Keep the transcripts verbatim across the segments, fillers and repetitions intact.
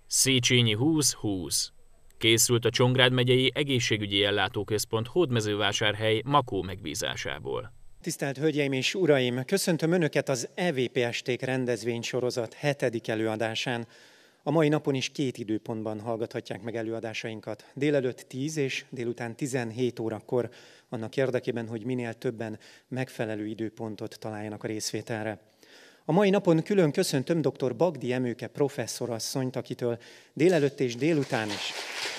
Széchenyi húsz húsz. Készült a Csongrád megyei Egészségügyi Ellátóközpont Hódmezővásárhely Makó megbízásából. Tisztelt Hölgyeim és Uraim! Köszöntöm Önöket az é vé pé Esték rendezvénysorozat hetedik előadásán. A mai napon is két időpontban hallgathatják meg előadásainkat. Délelőtt tíz és délután tizenhét órakor, annak érdekében, hogy minél többen megfelelő időpontot találjanak a részvételre. A mai napon külön köszöntöm dr. Bagdi Emőke professzorasszonyt, akitől délelőtt és délután is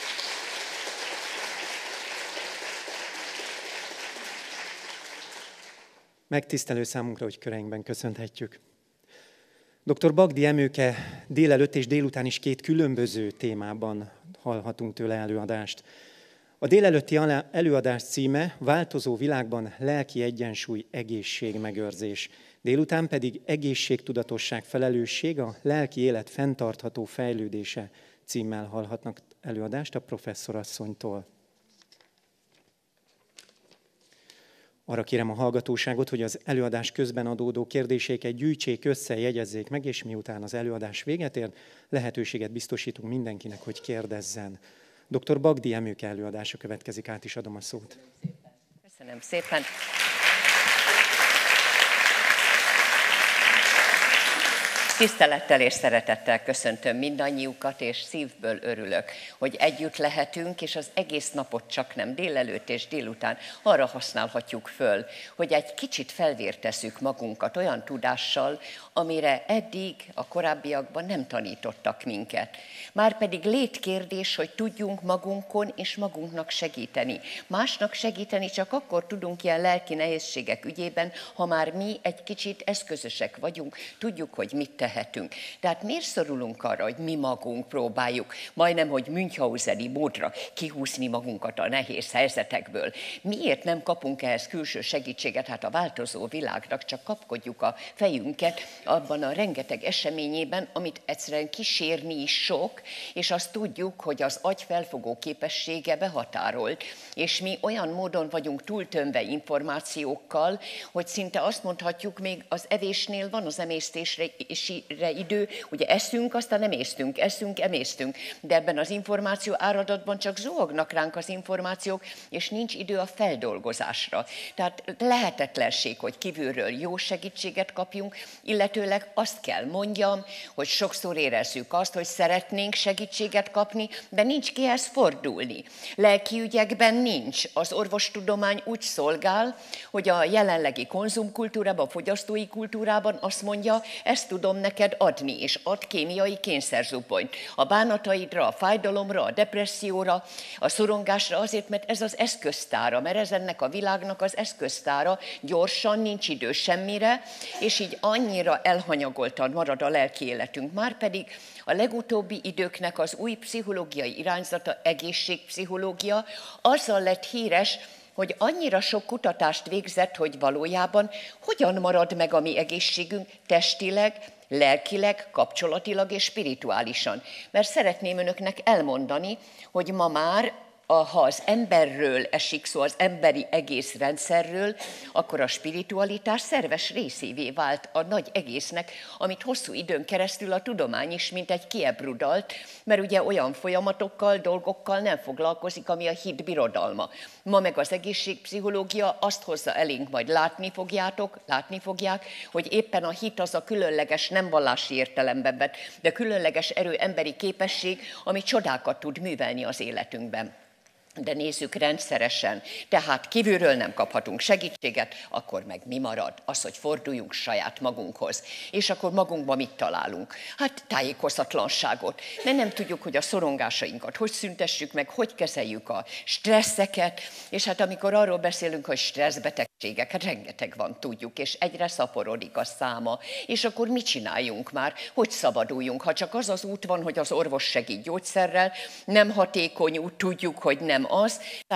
megtisztelő számunkra, hogy köreinkben köszönhetjük. doktor Bagdi Emőke délelőtt és délután is két különböző témában hallhatunk tőle előadást. A délelőtti előadás címe Változó világban lelki egyensúly, egészségmegőrzés. Délután pedig Egészségtudatosság, felelősség, a lelki élet fenntartható fejlődése címmel hallhatnak előadást a professzorasszonytól. Arra kérem a hallgatóságot, hogy az előadás közben adódó kérdéseiket gyűjtsék össze, jegyezzék meg, és miután az előadás véget ér, lehetőséget biztosítunk mindenkinek, hogy kérdezzen. doktor Bagdi Emőke előadása következik, át is adom a szót. Köszönöm szépen. Tisztelettel és szeretettel köszöntöm mindannyiukat, és szívből örülök, hogy együtt lehetünk, és az egész napot csak nem délelőtt és délután arra használhatjuk föl, hogy egy kicsit felvértezzük magunkat olyan tudással, amire eddig a korábbiakban nem tanítottak minket. Márpedig létkérdés, hogy tudjunk magunkon és magunknak segíteni. Másnak segíteni csak akkor tudunk ilyen lelki nehézségek ügyében, ha már mi egy kicsit eszközösek vagyunk, tudjuk, hogy mit tehetünk. Tehát miért szorulunk arra, hogy mi magunk próbáljuk, majdnem, hogy Münchhauseni módra kihúzni magunkat a nehéz helyzetekből? Miért nem kapunk ehhez külső segítséget? Hát a változó világnak csak kapkodjuk a fejünket abban a rengeteg eseményében, amit egyszerűen kísérni is sok, és azt tudjuk, hogy az agy felfogó képessége behatárolt, és mi olyan módon vagyunk túltömve információkkal, hogy szinte azt mondhatjuk, még az evésnél van az emésztésre idő, ugye eszünk, aztán emésztünk, eszünk, emésztünk, de ebben az információ áradatban csak zuhognak ránk az információk, és nincs idő a feldolgozásra. Tehát lehetetlenség, hogy kívülről jó segítséget kapjunk, illetőleg azt kell mondjam, hogy sokszor érezzük azt, hogy szeretnénk segítséget kapni, de nincs kihez fordulni. Lelki ügyekben nincs. Az orvostudomány úgy szolgál, hogy a jelenlegi konzumkultúrában, a fogyasztói kultúrában azt mondja, ezt tudom neked adni, és ad kémiai kényszerzuponyt. A bánataidra, a fájdalomra, a depresszióra, a szorongásra, azért, mert ez az eszköztára, mert ez ennek a világnak az eszköztára, gyorsan, nincs idő semmire, és így annyira elhanyagoltan marad a lelki életünk. Márpedig a legutóbbi időknek az új pszichológiai irányzata, egészségpszichológia, azzal lett híres, hogy annyira sok kutatást végzett, hogy valójában hogyan marad meg a mi egészségünk testileg, lelkileg, kapcsolatilag és spirituálisan. Mert szeretném önöknek elmondani, hogy ma már, ha az emberről esik szó, az emberi egész rendszerről, akkor a spiritualitás szerves részévé vált a nagy egésznek, amit hosszú időn keresztül a tudomány is, mint egy kiebrudalt, mert ugye olyan folyamatokkal, dolgokkal nem foglalkozik, ami a hit birodalma. Ma meg az egészségpszichológia azt hozza elénk, majd látni fogjátok, látni fogják, hogy éppen a hit az a különleges, nem vallási értelemben vett, de különleges erő, emberi képesség, ami csodákat tud művelni az életünkben. De nézzük rendszeresen, tehát kívülről nem kaphatunk segítséget, akkor meg mi marad? Az, hogy forduljunk saját magunkhoz. És akkor magunkban mit találunk? Hát tájékozatlanságot, mert nem tudjuk, hogy a szorongásainkat hogy szüntessük meg, hogy kezeljük a stresszeket, és hát amikor arról beszélünk, hogy stresszbetegségek, hát rengeteg van, tudjuk, és egyre szaporodik a száma, és akkor mit csináljunk már? Hogy szabaduljunk? Ha csak az az út van, hogy az orvos segít gyógyszerrel, nem hatékony út, tudjuk, hogy nem az, tehát kell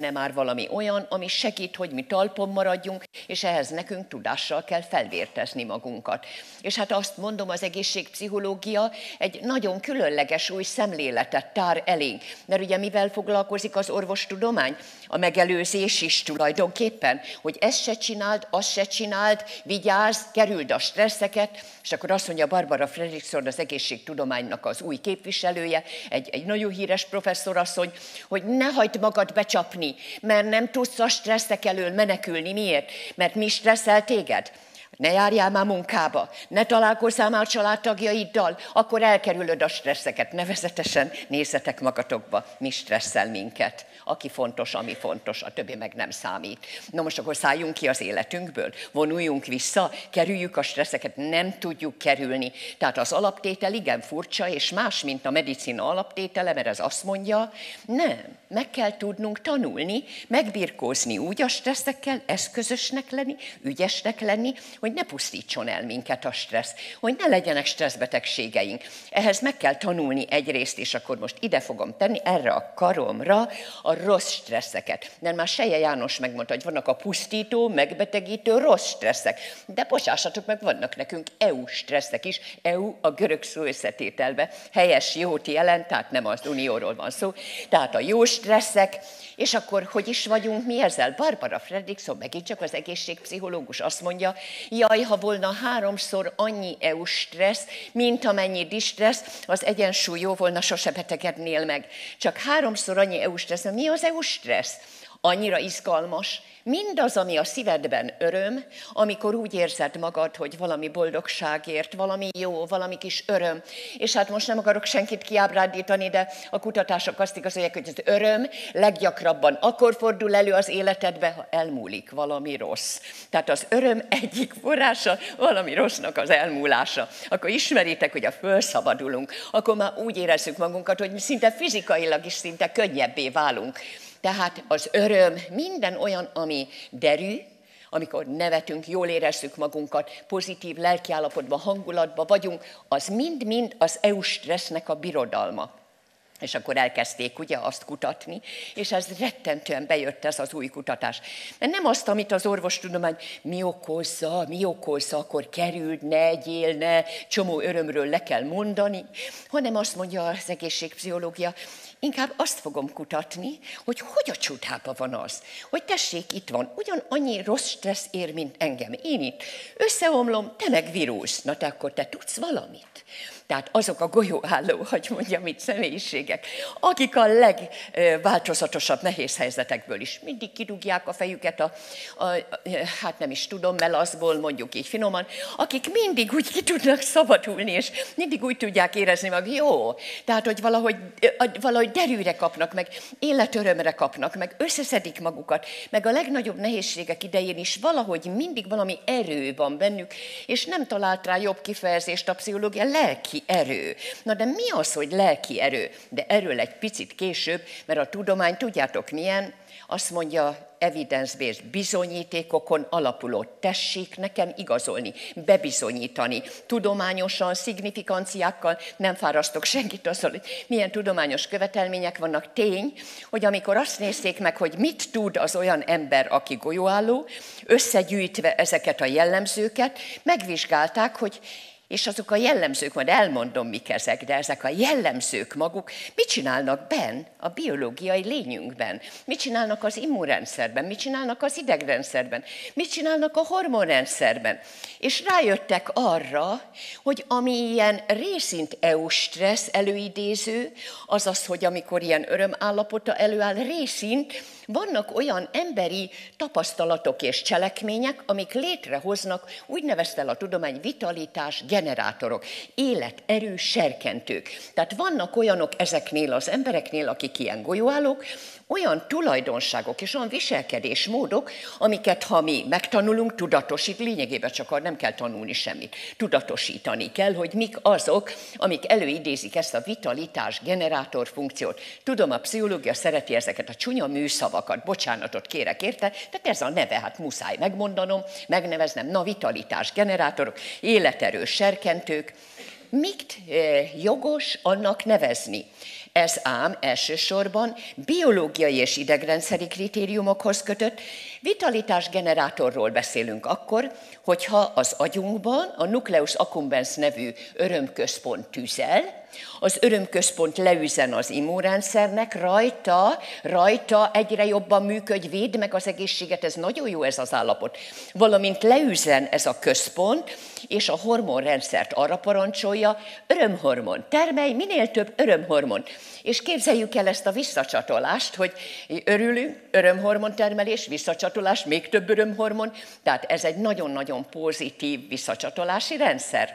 nem már valami olyan, ami segít, hogy mi talpon maradjunk, és ehhez nekünk tudással kell felvértezni magunkat. És hát azt mondom, az egészségpszichológia egy nagyon különleges új szemléletet tár elénk. Mert ugye mivel foglalkozik az orvostudomány? A megelőzés is tulajdonképpen, hogy ezt se csináld, azt se csináld, vigyázz, kerüld a stresszeket, és akkor azt mondja Barbara Fredrickson, az egészségtudománynak az új képviselője, egy, egy nagyon híres professzorasszony, hogy ne hagyd magad becsapni, mert nem tudsz a stresszek elől menekülni. Miért? Mert mi stresszel téged? Ne járjál már munkába, ne találkozzál már családtagjaiddal, akkor elkerülöd a stresszeket. Nevezetesen nézzetek magatokba, mi stresszel minket. Aki fontos, ami fontos, a többi meg nem számít. Na most akkor szálljunk ki az életünkből, vonuljunk vissza, kerüljük a stresszeket, nem tudjuk kerülni. Tehát az alaptétel igen furcsa, és más, mint a medicina alaptétele, mert ez azt mondja, nem, meg kell tudnunk tanulni, megbirkózni úgy a stresszekkel, eszközösnek lenni, ügyesnek lenni, hogy ne pusztítson el minket a stressz, hogy ne legyenek stresszbetegségeink. Ehhez meg kell tanulni egyrészt, és akkor most ide fogom tenni, erre a karomra, a rossz stresszeket. Mert már Selye János megmondta, hogy vannak a pusztító, megbetegítő rossz stresszek. De bocsássatok meg, vannak nekünk é u stresszek is. é u a görög szó összetételbe helyes jót jelent, tehát nem az unióról van szó. Tehát a jó stresszek, és akkor hogy is vagyunk mi ezzel? Barbara Fredrickson, megint csak az egészségpszichológus azt mondja, jaj, ha volna háromszor annyi é u stressz, mint amennyi distressz, az egyensúly jó volna, sose betegednél meg. Csak háromszor annyi é u stressz. Mi az é u stressz? Annyira izgalmas, mindaz, ami a szívedben öröm, amikor úgy érzed magad, hogy valami boldogságért, valami jó, valami kis öröm. És hát most nem akarok senkit kiábrándítani, de a kutatások azt igazolják, hogy az öröm leggyakrabban akkor fordul elő az életedbe, ha elmúlik valami rossz. Tehát az öröm egyik forrása valami rossznak az elmúlása. Akkor ismeritek, hogy a fölszabadulunk, akkor már úgy érezzük magunkat, hogy szinte fizikailag is szinte könnyebbé válunk. Tehát az öröm, minden olyan, ami derű, amikor nevetünk, jól érezzük magunkat, pozitív lelkiállapotban, hangulatban vagyunk, az mind-mind az é u stressznek a birodalma. És akkor elkezdték ugye azt kutatni, és ez rettentően bejött ez az új kutatás. Mert nem azt, amit az orvostudomány mi okozza, mi okozza, akkor kerüld, ne egyél, ne, csomó örömről le kell mondani, hanem azt mondja az egészségpszichológia, inkább azt fogom kutatni, hogy hogy a csodában van az, hogy tessék, itt van, ugyanannyi rossz stressz ér, mint engem. Én itt összeomlom, te meg vírus. Na te akkor te tudsz valamit? Tehát azok a golyóálló, hogy mondjam itt, személyiségek, akik a legváltozatosabb nehéz helyzetekből is mindig kidugják a fejüket a, a, a hát nem is tudom, melaszból, mondjuk így finoman, akik mindig úgy ki tudnak szabadulni, és mindig úgy tudják érezni meg, jó, tehát, hogy valahogy, valahogy derűre kapnak, meg életörömre kapnak, meg összeszedik magukat, meg a legnagyobb nehézségek idején is valahogy mindig valami erő van bennük, és nem talált rá jobb kifejezést a pszichológia, lelki erő. Na de mi az, hogy lelki erő? De erről egy picit később, mert a tudomány, tudjátok milyen? Azt mondja, evidence-based, bizonyítékokon alapuló, tessék nekem igazolni, bebizonyítani, tudományosan, szignifikanciákkal, nem fárasztok senkit azzal, hogy milyen tudományos követelmények vannak. Tény, hogy amikor azt nézték meg, hogy mit tud az olyan ember, aki golyóálló, összegyűjtve ezeket a jellemzőket, megvizsgálták, hogy és azok a jellemzők, majd elmondom, mik ezek, de ezek a jellemzők maguk mit csinálnak benn a biológiai lényünkben? Mit csinálnak az immunrendszerben? Mit csinálnak az idegrendszerben? Mit csinálnak a hormonrendszerben? És rájöttek arra, hogy ami ilyen részint é u stressz előidéző, azaz, hogy amikor ilyen örömállapota előáll, részint vannak olyan emberi tapasztalatok és cselekmények, amik létrehoznak, úgy nevezte el a tudomány, vitalitás generátorok, életerő serkentők. Tehát vannak olyanok ezeknél az embereknél, akik ilyen golyóállók, olyan tulajdonságok és olyan viselkedésmódok, amiket ha mi megtanulunk, tudatosít, lényegében csak nem kell tanulni semmit. Tudatosítani kell, hogy mik azok, amik előidézik ezt a vitalitás generátor funkciót. Tudom, a pszichológia szereti ezeket a csúnya műszavakat, bocsánatot kérek érte, tehát ez a neve, hát muszáj megmondanom, megneveznem, na vitalitás generátorok, életerős serkentők. mit jogos annak nevezni? Ez ám elsősorban biológiai és idegrendszeri kritériumokhoz kötött vitalitásgenerátorról beszélünk akkor, hogyha az agyunkban a nucleus accumbens nevű örömközpont tüzel, az örömközpont leüzen az immunrendszernek, rajta, rajta egyre jobban működj, védd meg az egészséget, ez nagyon jó ez az állapot. Valamint leüzen ez a központ, és a hormonrendszert arra parancsolja, örömhormon, termelj minél több örömhormon. És képzeljük el ezt a visszacsatolást, hogy örülünk, örömhormon termelés, visszacsatolás, még több örömhormon, tehát ez egy nagyon-nagyon pozitív visszacsatolási rendszer.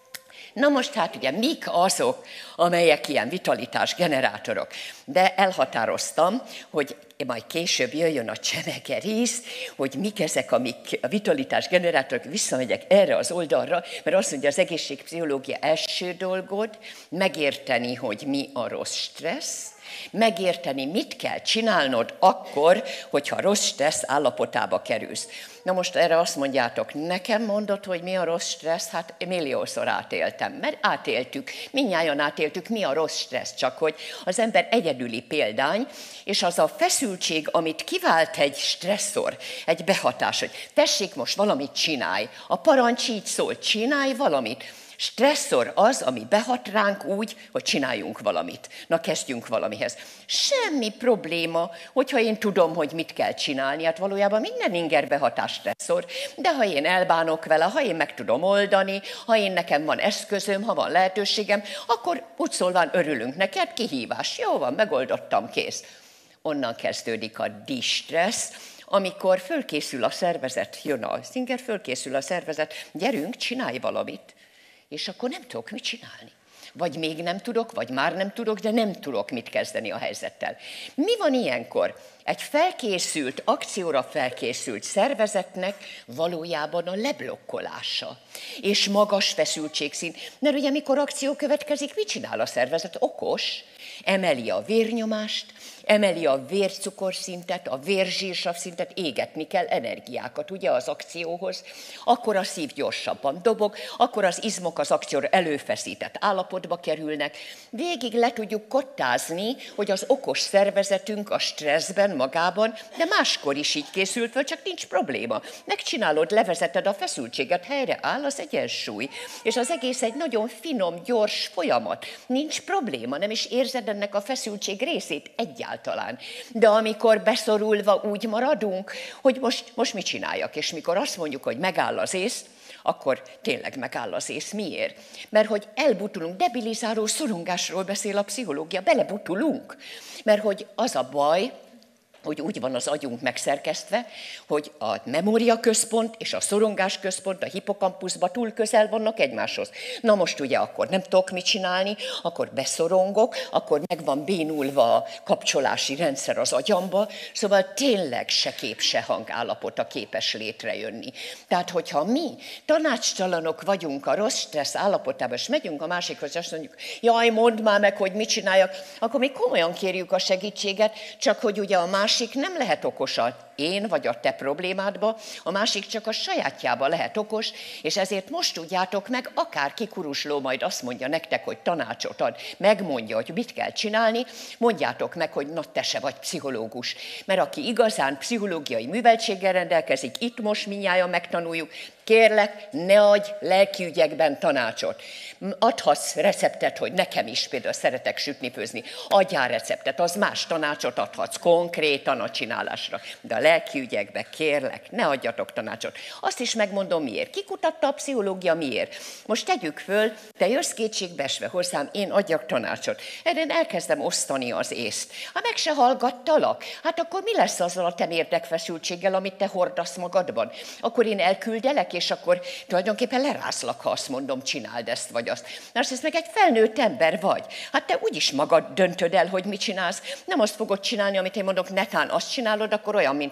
Na most hát ugye mik azok, amelyek ilyen vitalitás generátorok? De elhatároztam, hogy majd később jöjjön a csemegerész, hogy mik ezek, amik a vitalitás generátorok, visszamegyek erre az oldalra, mert azt mondja az egészségpszichológia első dolgod, megérteni, hogy mi a rossz stressz, megérteni, mit kell csinálnod akkor, hogyha rossz stressz állapotába kerülsz. Na most erre azt mondjátok, nekem mondod, hogy mi a rossz stressz? Hát milliószor átéltem, mert átéltük, mindnyájan átéltük, mi a rossz stressz, csak hogy az ember egyedüli példány, és az a feszültség, amit kivált egy stresszor, egy behatás, hogy tessék most valamit csinálj, a parancs így szól, csinálj valamit. Stresszor az, ami behat ránk úgy, hogy csináljunk valamit. Na, kezdjünk valamihez. Semmi probléma, hogyha én tudom, hogy mit kell csinálni. Hát valójában minden inger behatás stresszor, de ha én elbánok vele, ha én meg tudom oldani, ha én nekem van eszközöm, ha van lehetőségem, akkor úgy szólván örülünk neki, hát kihívás. Jó van, megoldottam, kész. Onnan kezdődik a distressz, amikor fölkészül a szervezet, jön a szinger, fölkészül a szervezet, gyerünk, csinálj valamit. És akkor nem tudok mit csinálni. Vagy még nem tudok, vagy már nem tudok, de nem tudok mit kezdeni a helyzettel. Mi van ilyenkor? Egy felkészült, akcióra felkészült szervezetnek valójában a leblokkolása. És magas feszültségszint. Mert ugye mikor akció következik, mit csinál a szervezet? Okos, emeli a vérnyomást, emeli a vércukorszintet, a vérzsírsavszintet, égetni kell energiákat, ugye az akcióhoz, akkor a szív gyorsabban dobog, akkor az izmok az akcióra előfeszített állapotba kerülnek. Végig le tudjuk kottázni, hogy az okos szervezetünk a stresszben magában, de máskor is így készült fel, csak nincs probléma. Megcsinálod, levezeted a feszültséget, helyre áll az egyensúly, és az egész egy nagyon finom, gyors folyamat. Nincs probléma, nem is érzed ennek a feszültség részét egyáltalán. De amikor beszorulva úgy maradunk, hogy most, most mit csináljak, és mikor azt mondjuk, hogy megáll az ész, akkor tényleg megáll az ész. Miért? Mert hogy elbutulunk, debilizáló szorongásról beszél a pszichológia, belebutulunk. Mert hogy az a baj, hogy úgy van az agyunk megszerkesztve, hogy a memóriaközpont és a szorongásközpont a hipokampuszba túl közel vannak egymáshoz. Na most ugye akkor nem tudok mit csinálni, akkor beszorongok, akkor meg van bénulva a kapcsolási rendszer az agyamba, szóval tényleg se kép, se hang állapota képes létrejönni. Tehát, hogyha mi tanácstalanok vagyunk a rossz stressz állapotában, és megyünk a másikhoz, és azt mondjuk, jaj, mondd már meg, hogy mit csináljak, akkor mi komolyan kérjük a segítséget, csak hogy ugye a más másik nem lehet okos a én vagy a te problémádba, a másik csak a sajátjába lehet okos, és ezért most tudjátok meg, akár kikurusló majd azt mondja nektek, hogy tanácsot ad, megmondja, hogy mit kell csinálni, mondjátok meg, hogy na te se vagy pszichológus. Mert aki igazán pszichológiai műveltséggel rendelkezik, itt most mindnyájan megtanuljuk, kérlek, ne adj lelkiügyekben tanácsot. Adhatsz receptet, hogy nekem is például szeretek sütni, főzni. Adjál receptet, az más tanácsot adhatsz konkrétan a csinálásra. De a lelkiügyekbe kérlek, ne adjatok tanácsot. Azt is megmondom miért. Ki kutatta a pszichológia miért? Most tegyük föl, te jössz kétségbeesve hozzám, én adjak tanácsot. Erre elkezdem osztani az észt. Ha meg se hallgattalak, hát akkor mi lesz azzal a te érdekfeszültséggel, amit te hordasz magadban? Akkor én elküldelek, és akkor tulajdonképpen lerázlak, ha azt mondom, csináld ezt vagy azt. Mert ez meg egy felnőtt ember vagy. Hát te úgyis magad döntöd el, hogy mit csinálsz. Nem azt fogod csinálni, amit én mondok, netán azt csinálod, akkor olyan, mint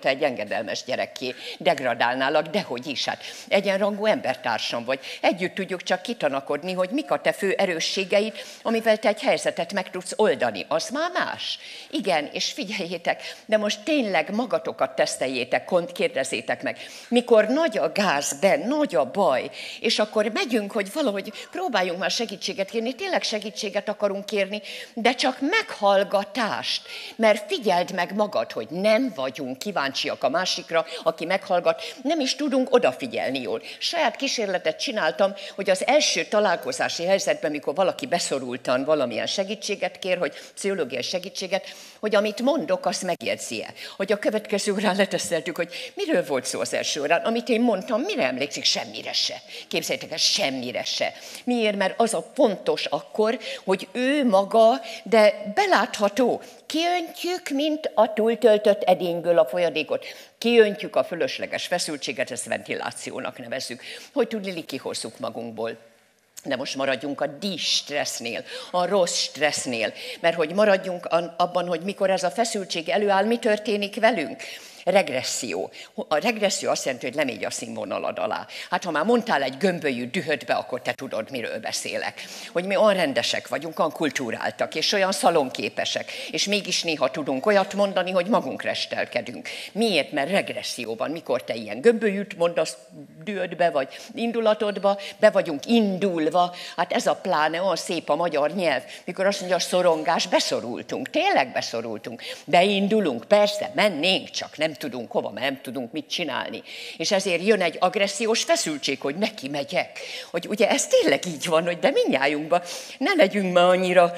te egy engedelmes gyerekké, degradálnálak, dehogy is, hát egyenrangú embertársam vagy. Együtt tudjuk csak kitanakodni, hogy mik a te fő erősségeid, amivel te egy helyzetet meg tudsz oldani. Az már más. Igen, és figyeljétek, de most tényleg magatokat teszteljétek, kérdezzétek meg. Mikor nagy a gáz, de nagy a baj, és akkor megyünk, hogy valahogy próbáljunk már segítséget kérni, tényleg segítséget akarunk kérni, de csak meghallgatást, mert figyeld meg magad, hogy nem vagyunk kíváncsiak a másikra, aki meghallgat, nem is tudunk odafigyelni jól. Saját kísérletet csináltam, hogy az első találkozási helyzetben, mikor valaki beszorultan valamilyen segítséget kér, hogy pszichológiai segítséget, hogy amit mondok, azt megjegyzi-e. Hogy a következő órán leteszteltük, hogy miről volt szó az első órán, amit én mondtam, mire emlékszik? Semmire se. Képzeljétek el, semmire se. Miért? Mert az a fontos akkor, hogy ő maga, de belátható, kiöntjük, mint a túltöltött edényből a folyadékot. Kiöntjük a fölösleges feszültséget, ezt ventilációnak nevezzük, hogy tudni kihozzuk magunkból. De most maradjunk a dis-stressznél, a rossz stressznél, mert hogy maradjunk abban, hogy mikor ez a feszültség előáll, mi történik velünk. Regresszió. A regresszió azt jelenti, hogy lemegy a színvonalad alá. Hát ha már mondtál egy gömbölyű dühödbe, akkor te tudod, miről beszélek. Hogy mi olyan rendesek vagyunk, olyan kultúráltak, és olyan szalonképesek, és mégis néha tudunk olyat mondani, hogy magunk restelkedünk. Miért? Mert regresszióban, mikor te ilyen gömbölyűt mondasz dühödbe, vagy indulatodba, be vagyunk indulva, hát ez a pláne olyan szép a magyar nyelv, mikor azt mondja, a szorongás, beszorultunk, tényleg beszorultunk, beindulunk, persze, mennénk, csak nem tudunk hova, mert nem tudunk mit csinálni. És ezért jön egy agressziós feszültség, hogy neki megyek. Hogy ugye ez tényleg így van, hogy de mindnyájunkban ne legyünk már annyira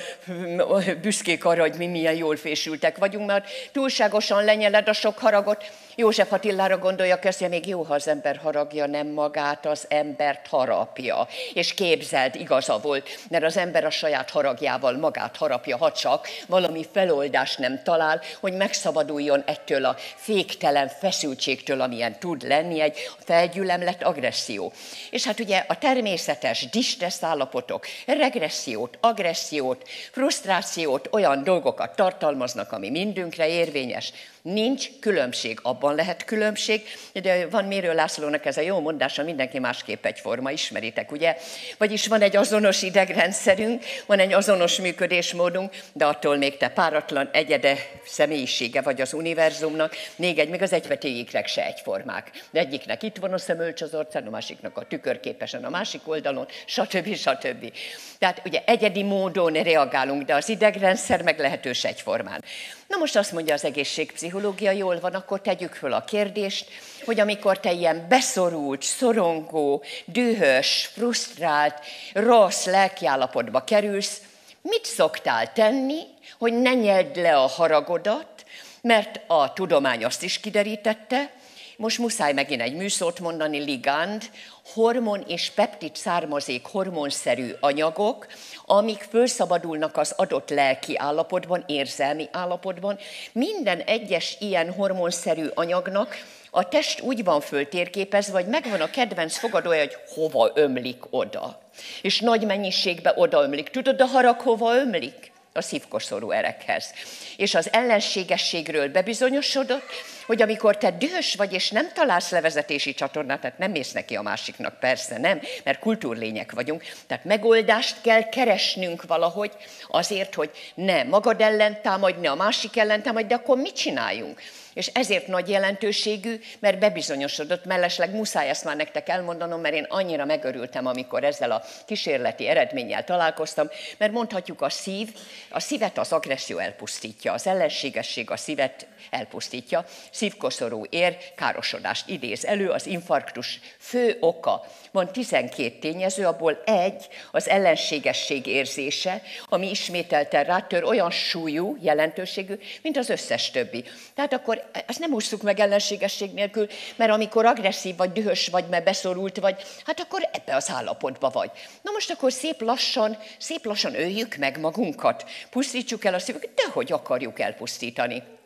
büszkék arra, hogy mi milyen jól fésültek vagyunk, mert túlságosan lenyeled a sok haragot. József Attilára gondolja, kezdje, még jó, ha az ember haragja, nem magát, az embert harapja. És képzeld, igaza volt, mert az ember a saját haragjával magát harapja, ha csak valami feloldást nem talál, hogy megszabaduljon ettől a féktelen feszültségtől, amilyen tud lenni egy felgyülemlett agresszió. És hát ugye a természetes distressz állapotok regressziót, agressziót, frusztrációt, olyan dolgokat tartalmaznak, ami mindünkre érvényes. Nincs különbség, abban lehet különbség, de van Mérő Lászlónak ez a jó mondása, mindenki másképp egyforma, ismeritek, ugye? Vagyis van egy azonos idegrendszerünk, van egy azonos működésmódunk, de attól még te páratlan egyede személyisége vagy az univerzumnak, még egy, még az egyvetéikrek se egyformák. De egyiknek itt van a szemölcs az arcán, a másiknak a tükörképesen a másik oldalon, stb. stb. Tehát ugye egyedi módon reagálunk, de az idegrendszer meglehetős egyformán. Na most azt mondja az egészségpszichológia, jól van, akkor tegyük föl a kérdést, hogy amikor te ilyen beszorult, szorongó, dühös, frusztrált, rossz lelkiállapotba kerülsz, mit szoktál tenni, hogy ne nyeld le a haragodat, mert a tudomány azt is kiderítette, most muszáj megint egy műszót mondani, ligand, hormon és peptid származék hormonszerű anyagok, amik fölszabadulnak az adott lelki állapotban, érzelmi állapotban. Minden egyes ilyen hormonszerű anyagnak a test úgy van föltérképezve, vagy megvan a kedvenc fogadója, hogy hova ömlik oda. És nagy mennyiségben odaömlik. Tudod, a harag hova ömlik? A szívkoszorú erekhez. És az ellenségességről bebizonyosodott, hogy amikor te dühös vagy, és nem találsz levezetési csatornát, tehát nem mész neki a másiknak, persze nem, mert kultúrlények vagyunk, tehát megoldást kell keresnünk valahogy azért, hogy ne magad ellen támadj, ne a másik ellen támadj, de akkor mit csináljunk? És ezért nagy jelentőségű, mert bebizonyosodott, mellesleg muszáj ezt már nektek elmondanom, mert én annyira megörültem, amikor ezzel a kísérleti eredménnyel találkoztam, mert mondhatjuk a szív, a szívet az agresszió elpusztítja, az ellenségesség a szívet elpusztítja, szívkoszorú ér, károsodást idéz elő, az infarktus fő oka. Van tizenkét tényező, abból egy az ellenségesség érzése, ami ismételten rátör olyan súlyú, jelentőségű, mint az összes többi. Tehát akkor ezt nem ússzuk meg ellenségesség nélkül, mert amikor agresszív vagy, dühös vagy, mert beszorult vagy, hát akkor ebbe az állapotba vagy. Na most akkor szép lassan, szép lassan öljük meg magunkat, pusztítsuk el a szívünket, de hogy akarjuk elpusztítani.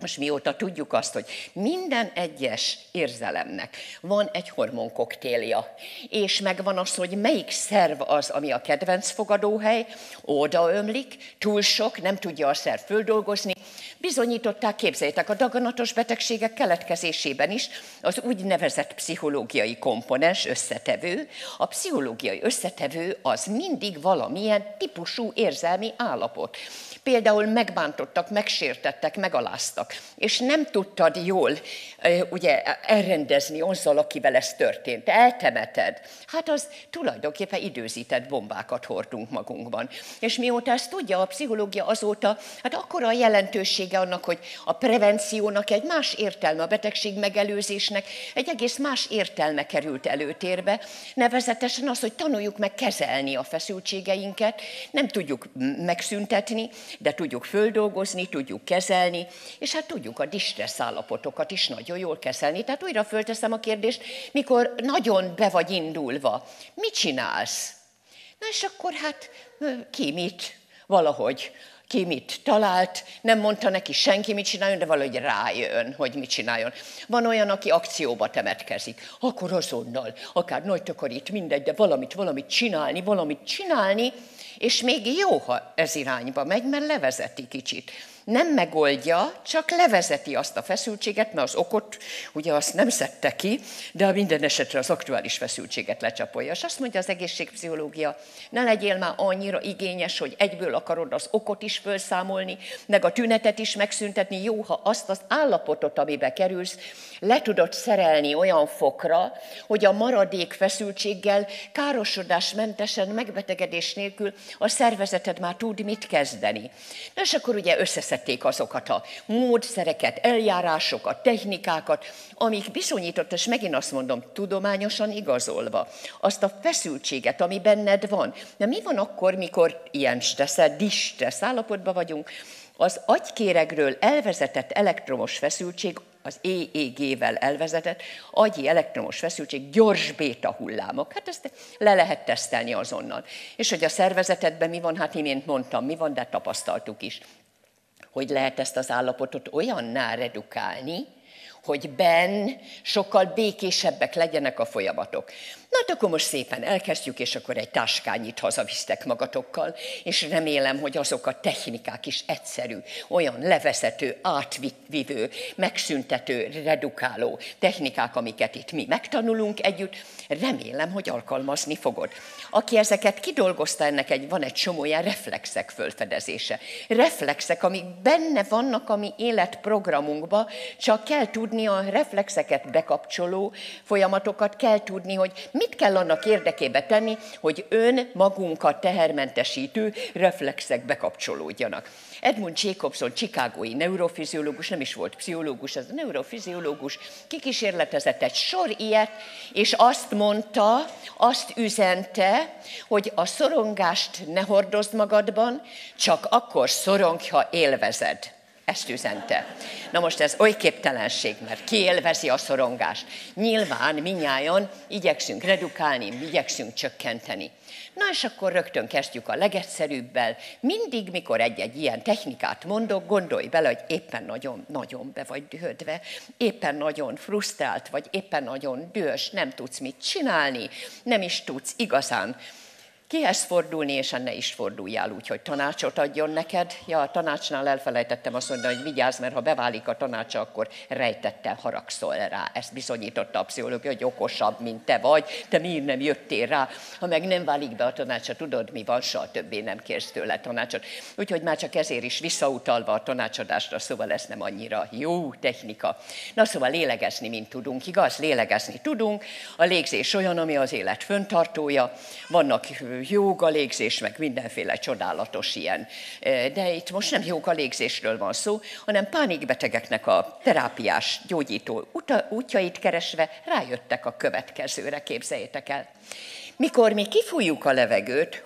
Most mióta tudjuk azt, hogy minden egyes érzelemnek van egy hormonkoktélja, és megvan az, hogy melyik szerv az, ami a kedvenc fogadóhely, odaömlik, túl sok, nem tudja a szerv földolgozni. Bizonyították, képzeljétek, a daganatos betegségek keletkezésében is az úgynevezett pszichológiai komponens, összetevő. A pszichológiai összetevő az mindig valamilyen típusú érzelmi állapot. Például megbántottak, megsértettek, megaláztak, és nem tudtad jól ugye, elrendezni azzal, akivel ez történt. Eltemeted. Hát az tulajdonképpen időzített bombákat hordunk magunkban. És mióta ezt tudja a pszichológia azóta, hát akkora a jelentősége annak, hogy a prevenciónak egy más értelme, a betegség megelőzésnek egy egész más értelme került előtérbe, nevezetesen az, hogy tanuljuk meg kezelni a feszültségeinket, nem tudjuk megszüntetni, de tudjuk földolgozni, tudjuk kezelni, és hát tudjuk a distressz állapotokat is nagyon jól kezelni. Tehát újra fölteszem a kérdést, mikor nagyon be vagy indulva, mit csinálsz? Na és akkor hát ki mit? Valahogy ki mit talált, nem mondta neki senki mit csináljon, de valahogy rájön, hogy mit csináljon. Van olyan, aki akcióba temetkezik, akkor azonnal, akár nagy takarít, mindegy, de valamit, valamit csinálni, valamit csinálni, és még jó, ha ez irányba megy, mert levezeti kicsit. Nem megoldja, csak levezeti azt a feszültséget, mert az okot, ugye azt nem szedte ki, de minden esetre az aktuális feszültséget lecsapolja. És azt mondja az egészségpszichológia, ne legyél már annyira igényes, hogy egyből akarod az okot is felszámolni, meg a tünetet is megszüntetni. Jó, ha azt az állapotot, amibe kerülsz, le tudod szerelni olyan fokra, hogy a maradék feszültséggel károsodásmentesen, megbetegedés nélkül a szervezeted már tud mit kezdeni. Na, és akkor ugye összeszedték azokat a módszereket, eljárásokat, technikákat, amik bizonyított, és megint azt mondom, tudományosan igazolva, azt a feszültséget, ami benned van. De mi van akkor, mikor ilyen stressz, distressz állapotban vagyunk? Az agykéregről elvezetett elektromos feszültség, az é é gé-vel elvezetett agyi elektromos feszültség, gyors béta hullámok. Hát ezt le lehet tesztelni azonnal. És hogy a szervezetedben mi van, hát imént mondtam, mi van, de tapasztaltuk is. Hogy lehet ezt az állapotot olyanná redukálni, hogy benn sokkal békésebbek legyenek a folyamatok. Na, hát akkor most szépen elkezdjük, és akkor egy táskányit hazavisztek magatokkal, és remélem, hogy azok a technikák is egyszerű, olyan levezető, átvivő, megszüntető, redukáló technikák, amiket itt mi megtanulunk együtt, remélem, hogy alkalmazni fogod. Aki ezeket kidolgozta, ennek egy, van egy csomó ilyen reflexek fölfedezése. Reflexek, amik benne vannak a mi életprogramunkban, csak kell tudni a reflexeket bekapcsoló folyamatokat, kell tudni, hogy mit kell annak érdekében tenni, hogy ön magunkat tehermentesítő reflexek bekapcsolódjanak. Edmund Jacobson, chicagói neurofiziológus, nem is volt pszichológus, ez a neurofiziológus, kikísérletezett egy sor ilyet, és azt mondta, azt üzente, hogy a szorongást ne hordozd magadban, csak akkor szorongj, ha élvezed. Ezt üzente. Na most ez oly képtelenség, mert ki élvezi a szorongást? Nyilván minnyájan igyekszünk redukálni, igyekszünk csökkenteni. Na és akkor rögtön kezdjük a legegyszerűbbel. Mindig, mikor egy-egy ilyen technikát mondok, gondolj bele, hogy éppen nagyon, nagyon be vagy dühödve, éppen nagyon frusztrált, vagy éppen nagyon dühös, nem tudsz mit csinálni, nem is tudsz igazán kihez fordulni, és ne is forduljál úgy, hogy tanácsot adjon neked. Ja, a tanácsnál elfelejtettem azt mondani, hogy vigyázz, mert ha beválik a tanácsa, akkor rejtettel haragszol rá. Ezt bizonyította a pszichológia, hogy okosabb, mint te vagy, te miért nem jöttél rá. Ha meg nem válik be a tanácsa, tudod, mi van, soha többé nem kérsz tőle tanácsot. Úgyhogy már csak ezért is visszautalva a tanácsadásra, szóval ez nem annyira jó technika. Na szóval lélegezni, mint tudunk, igaz? Lélegezni tudunk. A légzés olyan, ami az élet föntartója. Vannak jóga légzés, meg mindenféle csodálatos ilyen. De itt most nem jóga légzésről van szó, hanem pánikbetegeknek a terápiás, gyógyító útjait keresve rájöttek a következőre, képzeljétek el. Mikor mi kifújjuk a levegőt,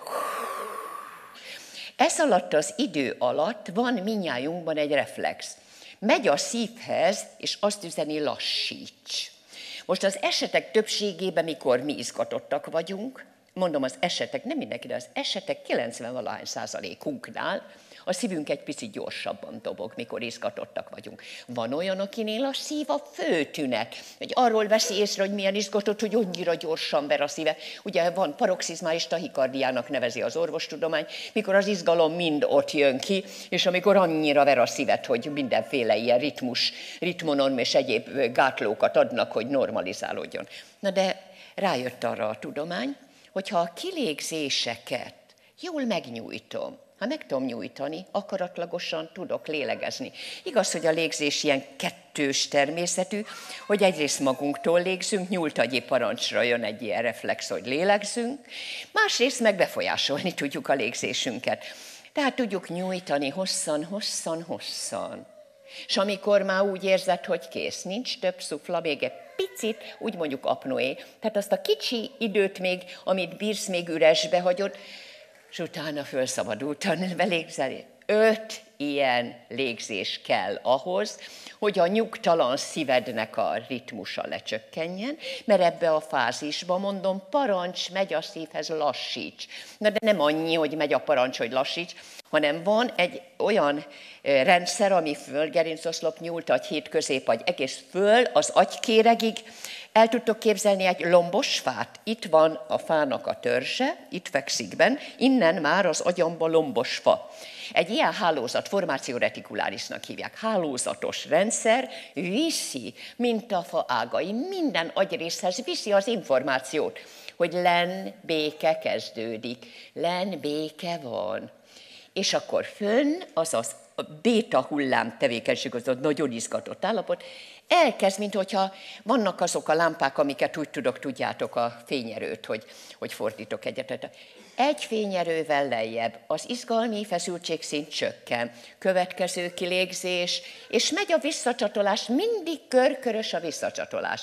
ez alatt az idő alatt van mindnyájunkban egy reflex. Megy a szívhez, és azt üzeni, lassíts. Most az esetek többségében, mikor mi izgatottak vagyunk, mondom az esetek, nem mindenki, de az esetek kilencven valahány százalékunknál, A szívünk egy picit gyorsabban dobog, mikor izgatottak vagyunk. Van olyan, akinél a szív a fő tünet, hogy arról veszi észre, hogy milyen izgatott, hogy annyira gyorsan ver a szíve. Ugye van paroxizmális tahikardiának nevezi az orvostudomány, mikor az izgalom mind ott jön ki, és amikor annyira ver a szívet, hogy mindenféle ilyen ritmus, ritmonorm és egyéb gátlókat adnak, hogy normalizálódjon. Na de rájött arra a tudomány, hogyha a kilégzéseket jól megnyújtom, ha meg tudom nyújtani, akaratlagosan tudok lélegezni. Igaz, hogy a légzés ilyen kettős természetű, hogy egyrészt magunktól légzünk, nyúltagyi parancsra jön egy ilyen reflex, hogy lélegzünk, másrészt meg befolyásolni tudjuk a légzésünket. Tehát tudjuk nyújtani hosszan, hosszan, hosszan. És amikor már úgy érzed, hogy kész, nincs több szufla, még egy picit, úgy mondjuk apnoé, tehát azt a kicsi időt még, amit bírsz, még üresbe hagyod, és utána fölszabadultan belégzeni. Öt ilyen légzés kell ahhoz, hogy a nyugtalan szívednek a ritmusa lecsökkenjen, mert ebbe a fázisba, mondom, parancs, megy a szívhez, lassíts. Na de nem annyi, hogy megy a parancs, hogy lassíts, hanem van egy olyan rendszer, ami föl, gerincoszlop, nyúltagy, hét középagy, egész föl, az agykéregig. El tudtok képzelni egy lombos fát? Itt van a fának a törzse, itt fekszik benn, innen már az agyamba lombos fa. Egy ilyen hálózat, formáció retikulárisnak hívják, hálózatos rendszer viszi, mint a fa ágai, minden agyrészhez viszi az információt, hogy len béke kezdődik, len béke van. És akkor fönn, azaz a béta hullám tevékenység, az a nagyon izgatott állapot, elkezd, mint hogyha vannak azok a lámpák, amiket úgy tudok, tudjátok, a fényerőt, hogy, hogy fordítok egyetet. Egy fényerővel lejjebb az izgalmi feszültségszint csökken, következő kilégzés, és megy a visszacsatolás, mindig körkörös a visszacsatolás.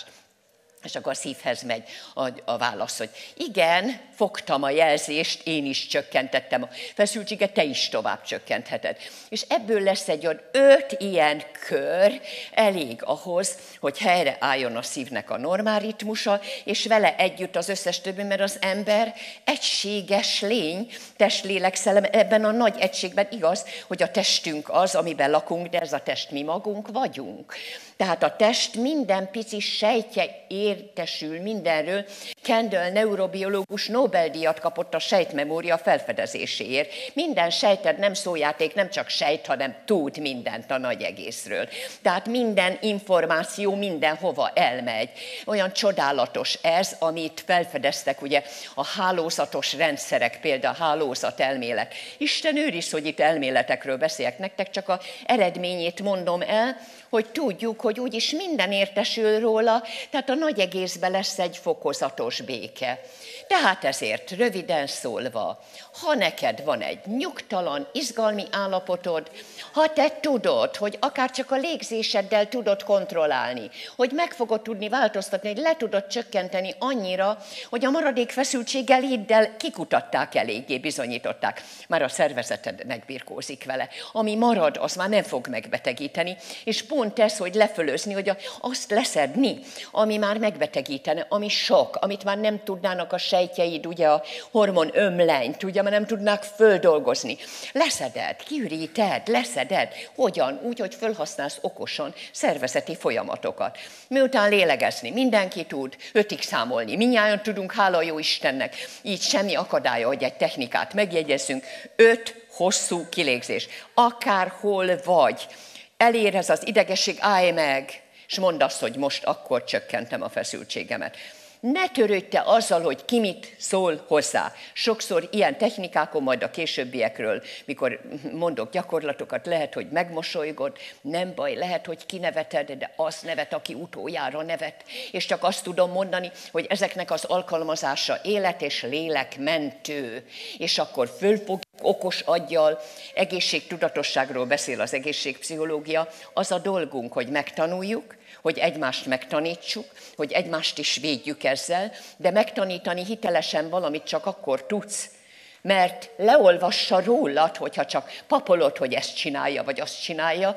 És akkor a szívhez megy a, a válasz, hogy igen, fogtam a jelzést, én is csökkentettem a feszültséget, te is tovább csökkentheted. És ebből lesz egy olyan öt ilyen kör, elég ahhoz, hogy helyre álljon a szívnek a normál ritmusa, és vele együtt az összes többi, mert az ember egységes lény, test, lélek, szellem, ebben a nagy egységben igaz, hogy a testünk az, amiben lakunk, de ez a test mi magunk vagyunk. Tehát a test minden pici sejtje értesül mindenről. Kendall neurobiológus Nobel-díjat kapott a sejtmemória felfedezéséért. Minden sejted nem szójáték, nem csak sejt, hanem tud mindent a nagy egészről. Tehát minden információ mindenhova elmegy. Olyan csodálatos ez, amit felfedeztek ugye a hálózatos rendszerek, például a hálózatelmélet. Isten őriz, hogy itt elméletekről beszélek nektek, csak az eredményét mondom el, hogy tudjuk, hogy úgyis minden értesül róla, tehát a nagy egészben lesz egy fokozatos béke. Tehát ezért röviden szólva, ha neked van egy nyugtalan, izgalmi állapotod, ha te tudod, hogy akár csak a légzéseddel tudod kontrollálni, hogy meg fogod tudni változtatni, hogy le tudod csökkenteni annyira, hogy a maradék feszültséggel hiddel kikutatták eléggé, bizonyították. Már a szervezeted megbirkózik vele. Ami marad, az már nem fog megbetegíteni, és pont ez, hogy lefölözni, hogy azt leszedni, ami már megbetegítene, ami sok, amit már nem tudnának a sejtjeid, ugye a hormon ömlenyt, ugye már nem tudnák földolgozni. Leszeded, kiüríted, leszeded. Hogyan? Úgy, hogy fölhasználsz okosan szervezeti folyamatokat. Miután lélegezni, mindenki tud, ötig számolni. Mindnyájan tudunk, hála jó Istennek. Így semmi akadálya, hogy egy technikát megjegyezzünk. Öt hosszú kilégzés. Akárhol vagy, elérhez az idegesség, állj meg, és mondd azt, hogy most akkor csökkentem a feszültségemet. Ne törődj te azzal, hogy ki mit szól hozzá. Sokszor ilyen technikákon, majd a későbbiekről, mikor mondok gyakorlatokat, lehet, hogy megmosolygod, nem baj, lehet, hogy kineveted, de az nevet, aki utoljára nevet. És csak azt tudom mondani, hogy ezeknek az alkalmazása élet és lélek mentő. És akkor fölfogjuk okos aggyal, egészségtudatosságról beszél az egészségpszichológia, az a dolgunk, hogy megtanuljuk, hogy egymást megtanítsuk, hogy egymást is védjük ezzel, de megtanítani hitelesen valamit csak akkor tudsz, mert leolvassa rólad, hogyha csak papolod, hogy ezt csinálja, vagy azt csinálja,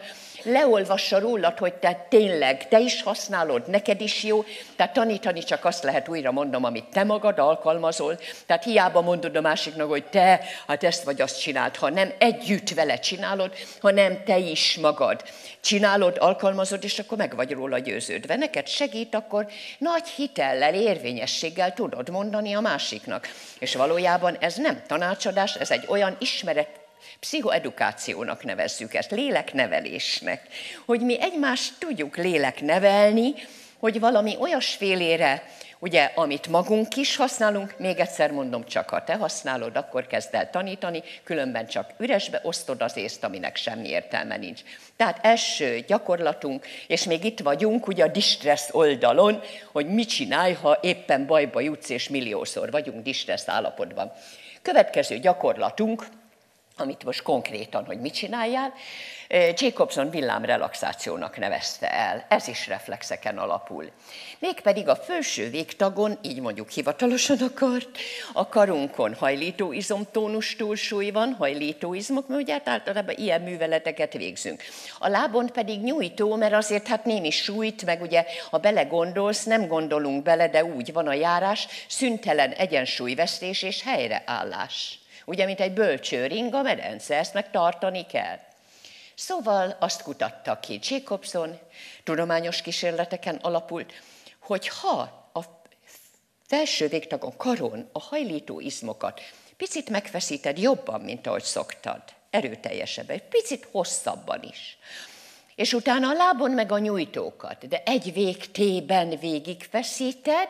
leolvassa rólad, hogy te tényleg, te is használod, neked is jó. Tehát tanítani csak azt lehet, újra mondom, amit te magad alkalmazol. Tehát hiába mondod a másiknak, hogy te, hát ezt vagy azt csináld, ha nem együtt vele csinálod, hanem te is magad csinálod, alkalmazod, és akkor meg vagy róla győződve. Neked segít, akkor nagy hitellel, érvényességgel tudod mondani a másiknak. És valójában ez nem tanácsadás, ez egy olyan ismeret, pszichoedukációnak nevezzük ezt, léleknevelésnek, hogy mi egymást tudjuk léleknevelni, hogy valami olyasfélére, ugye, amit magunk is használunk, még egyszer mondom, csak ha te használod, akkor kezd el tanítani, különben csak üresbe osztod az észt, aminek semmi értelme nincs. Tehát első gyakorlatunk, és még itt vagyunk, ugye a distressz oldalon, hogy mit csinálj, ha éppen bajba jutsz, és milliószor vagyunk distressz állapotban. Következő gyakorlatunk, amit most konkrétan, hogy mit csináljál, Jacobson villámrelaxációnak nevezte el. Ez is reflexeken alapul. Mégpedig a felső végtagon, így mondjuk hivatalosan akart, a karunkon hajlító izomtónus túlsúly van, hajlító izmok, mert ugye általában ilyen műveleteket végzünk. A lábon pedig nyújtó, mert azért hát némi súlyt, meg ugye, ha belegondolsz, nem gondolunk bele, de úgy van a járás, szüntelen egyensúlyvesztés és helyreállás. Ugye, mint egy bölcsőring a medence, ezt meg tartani kell. Szóval azt kutatta ki Jacobson, tudományos kísérleteken alapult, hogy ha a felső végtagon, karon a hajlító izmokat picit megfeszíted jobban, mint ahogy szoktad, erőteljesebben, picit hosszabban is, és utána a lábon meg a nyújtókat, de egy végtében végigfeszíted,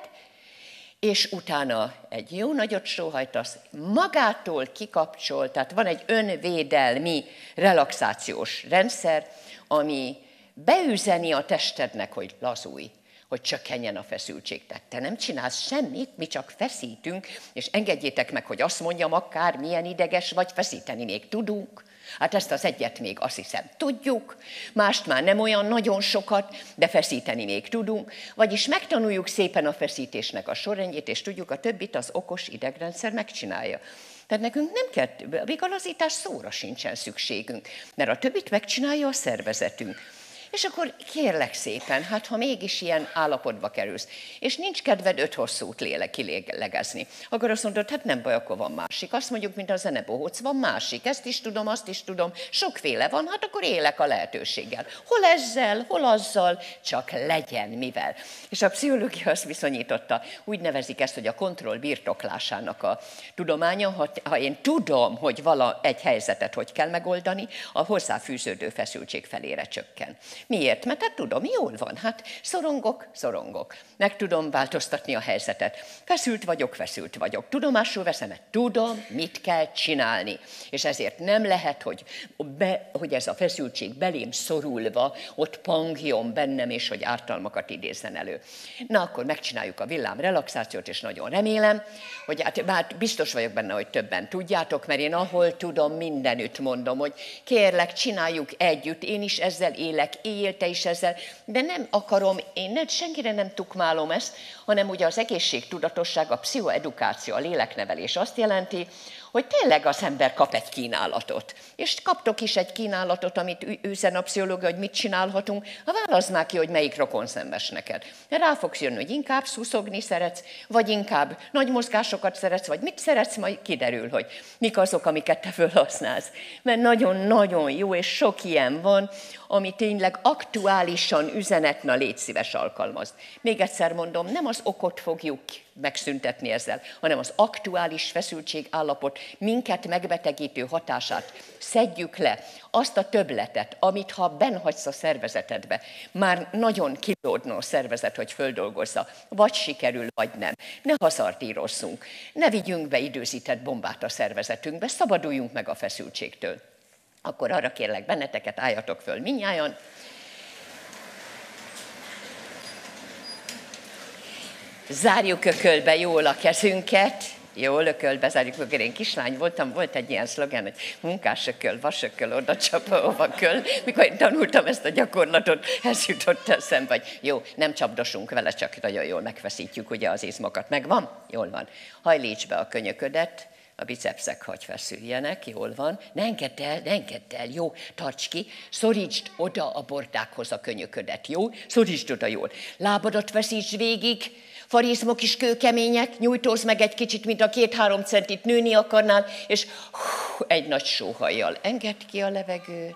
és utána egy jó nagyot sóhajtasz, magától kikapcsol, tehát van egy önvédelmi relaxációs rendszer, ami beüzeni a testednek, hogy lazulj, hogy csökkenjen a feszültség. Tehát te nem csinálsz semmit, mi csak feszítünk, és engedjétek meg, hogy azt mondjam, akár milyen ideges vagy, feszíteni még tudunk. Hát ezt az egyet még azt hiszem tudjuk, mást már nem olyan nagyon sokat, de feszíteni még tudunk, vagyis megtanuljuk szépen a feszítésnek a sorrendjét, és tudjuk, a többit az okos idegrendszer megcsinálja. Tehát nekünk nem kell, vigorozítás szóra sincsen szükségünk, mert a többit megcsinálja a szervezetünk. És akkor kérlek szépen, hát ha mégis ilyen állapotba kerülsz, és nincs kedved öt hosszút lélek kilélegezni, akkor azt mondod, hát nem baj, akkor van másik. Azt mondjuk, mint a zenebohóc, van másik, ezt is tudom, azt is tudom, sokféle van, hát akkor élek a lehetőséggel. Hol ezzel, hol azzal, csak legyen mivel. És a pszichológia azt viszonyította, úgy nevezik ezt, hogy a kontroll birtoklásának a tudománya, ha, ha én tudom, hogy vala egy helyzetet hogy kell megoldani, a hozzáfűződő feszültség felére csökken. Miért? Mert hát tudom, jól van, hát szorongok, szorongok. Meg tudom változtatni a helyzetet. Feszült vagyok, feszült vagyok. Tudomásul veszem, mert tudom, mit kell csinálni. És ezért nem lehet, hogy, be, hogy ez a feszültség belém szorulva, ott pangjon bennem, és hogy ártalmakat idézzen elő. Na, akkor megcsináljuk a villám relaxációt, és nagyon remélem, hogy hát bár biztos vagyok benne, hogy többen tudjátok, mert én ahol tudom, mindenütt mondom, hogy kérlek, csináljuk együtt, én is ezzel élek, éljél te is ezzel, de nem akarom, én nem, senkire nem tukmálom ezt, hanem ugye az egészségtudatosság, a pszichoedukáció, a léleknevelés azt jelenti, hogy tényleg az ember kap egy kínálatot. És kaptok is egy kínálatot, amit üzen a pszichológia, hogy mit csinálhatunk, ha válaszd már ki, hogy melyik rokon szenves neked. Rá fogsz jönni, hogy inkább szuszogni szeretsz, vagy inkább nagy mozgásokat szeretsz, vagy mit szeretsz, majd kiderül, hogy mik azok, amiket te felhasználsz. Mert nagyon-nagyon jó, és sok ilyen van, ami tényleg aktuálisan üzenet, na légy szíves alkalmazd. Még egyszer mondom, nem az okot fogjuk megszüntetni ezzel, hanem az aktuális feszültségállapot minket megbetegítő hatását szedjük le. Azt a többletet, amit ha bennhagysz a szervezetedbe, már nagyon kilódna a szervezet, hogy földolgozza, vagy sikerül, vagy nem. Ne hazardírozzunk, ne vigyünk be időzített bombát a szervezetünkbe, szabaduljunk meg a feszültségtől. Akkor arra kérlek benneteket, álljatok föl mindnyájan. Zárjuk ökölbe jól a kezünket. Jól ökölbe zárjuk, mert én kislány voltam, volt egy ilyen szlogen, hogy munkásököl, vasököl, oda csap, ahova köl. Mikor én tanultam ezt a gyakorlatot, ez jutott eszembe, hogy jó, nem csapdosunk vele, csak nagyon jól megfeszítjük ugye az izmokat. Megvan? Jól van. Hajlíts be a könyöködet, A bicepszek hagy feszüljenek, jól van. Ne engedd el, ne engedd el, jó, tarts ki, szorítsd oda a bordákhoz a könyöködet, jó? Szorítsd oda jól. Lábadat feszítsd végig, farizmok is kőkemények, nyújtózz meg egy kicsit, mint a két-három centit nőni akarnál, és hú, egy nagy sóhajjal engedd ki a levegőt.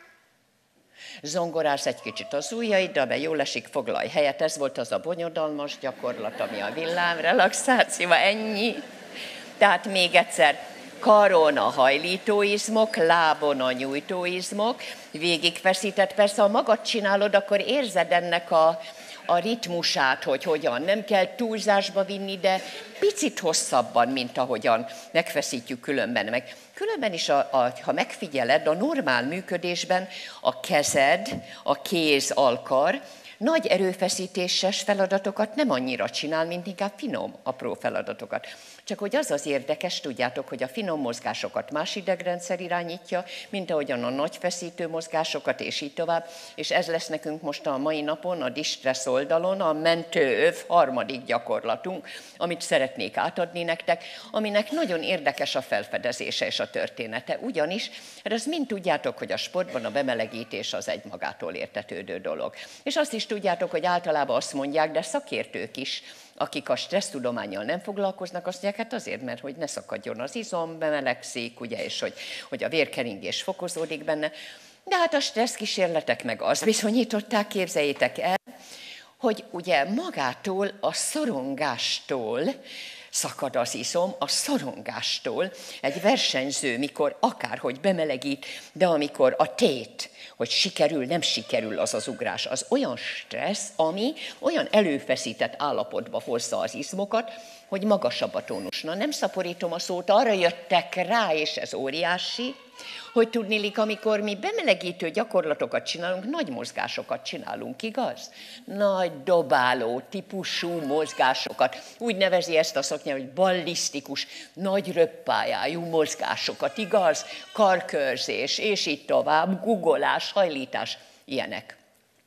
Zongorálsz egy kicsit az ujjaiddal, mert jól esik, foglalj helyet. Ez volt az a bonyodalmas gyakorlat, ami a villám relaxáció, ennyi. Tehát még egyszer, karon a hajlítóizmok, lábon a nyújtóizmok, végigfeszített. Persze, ha magad csinálod, akkor érzed ennek a, a ritmusát, hogy hogyan. Nem kell túlzásba vinni, de picit hosszabban, mint ahogyan megfeszítjük különben meg. Különben is, a, a, ha megfigyeled, a normál működésben a kezed, a kéz, alkar nagy erőfeszítéses feladatokat nem annyira csinál, mint inkább finom, apró feladatokat. Csak hogy az az érdekes, tudjátok, hogy a finom mozgásokat más idegrendszer irányítja, mint ahogyan a nagy feszítő mozgásokat, és így tovább. És ez lesz nekünk most a mai napon, a distressz oldalon, a mentőöv harmadik gyakorlatunk, amit szeretnék átadni nektek, aminek nagyon érdekes a felfedezése és a története. Ugyanis, ezt mind tudjátok, hogy a sportban a bemelegítés az egy magától értetődő dolog. És azt is tudjátok, hogy általában azt mondják, de szakértők is, akik a stressztudománnyal nem foglalkoznak, azt mondják, hát azért, mert hogy ne szakadjon az izom, bemelegszik, ugye, és hogy, hogy a vérkeringés fokozódik benne. De hát a stressz kísérletek meg azt bizonyították, képzeljétek el, hogy ugye magától, a szorongástól szakad az izom, a szorongástól. Egy versenyző, mikor akárhogy bemelegít, de amikor a tét, hogy sikerül, nem sikerül az az ugrás, az olyan stressz, ami olyan előfeszített állapotba hozza az izmokat, hogy magasabb a tónus. Na, nem szaporítom a szót, arra jöttek rá, és ez óriási, hogy tudniillik, amikor mi bemelegítő gyakorlatokat csinálunk, nagy mozgásokat csinálunk, igaz? Nagy dobáló típusú mozgásokat. Úgy nevezi ezt a szaknyelv, hogy ballisztikus, nagy röppályájú mozgásokat, igaz? Karkörzés, és így tovább, guggolás, hajlítás, ilyenek.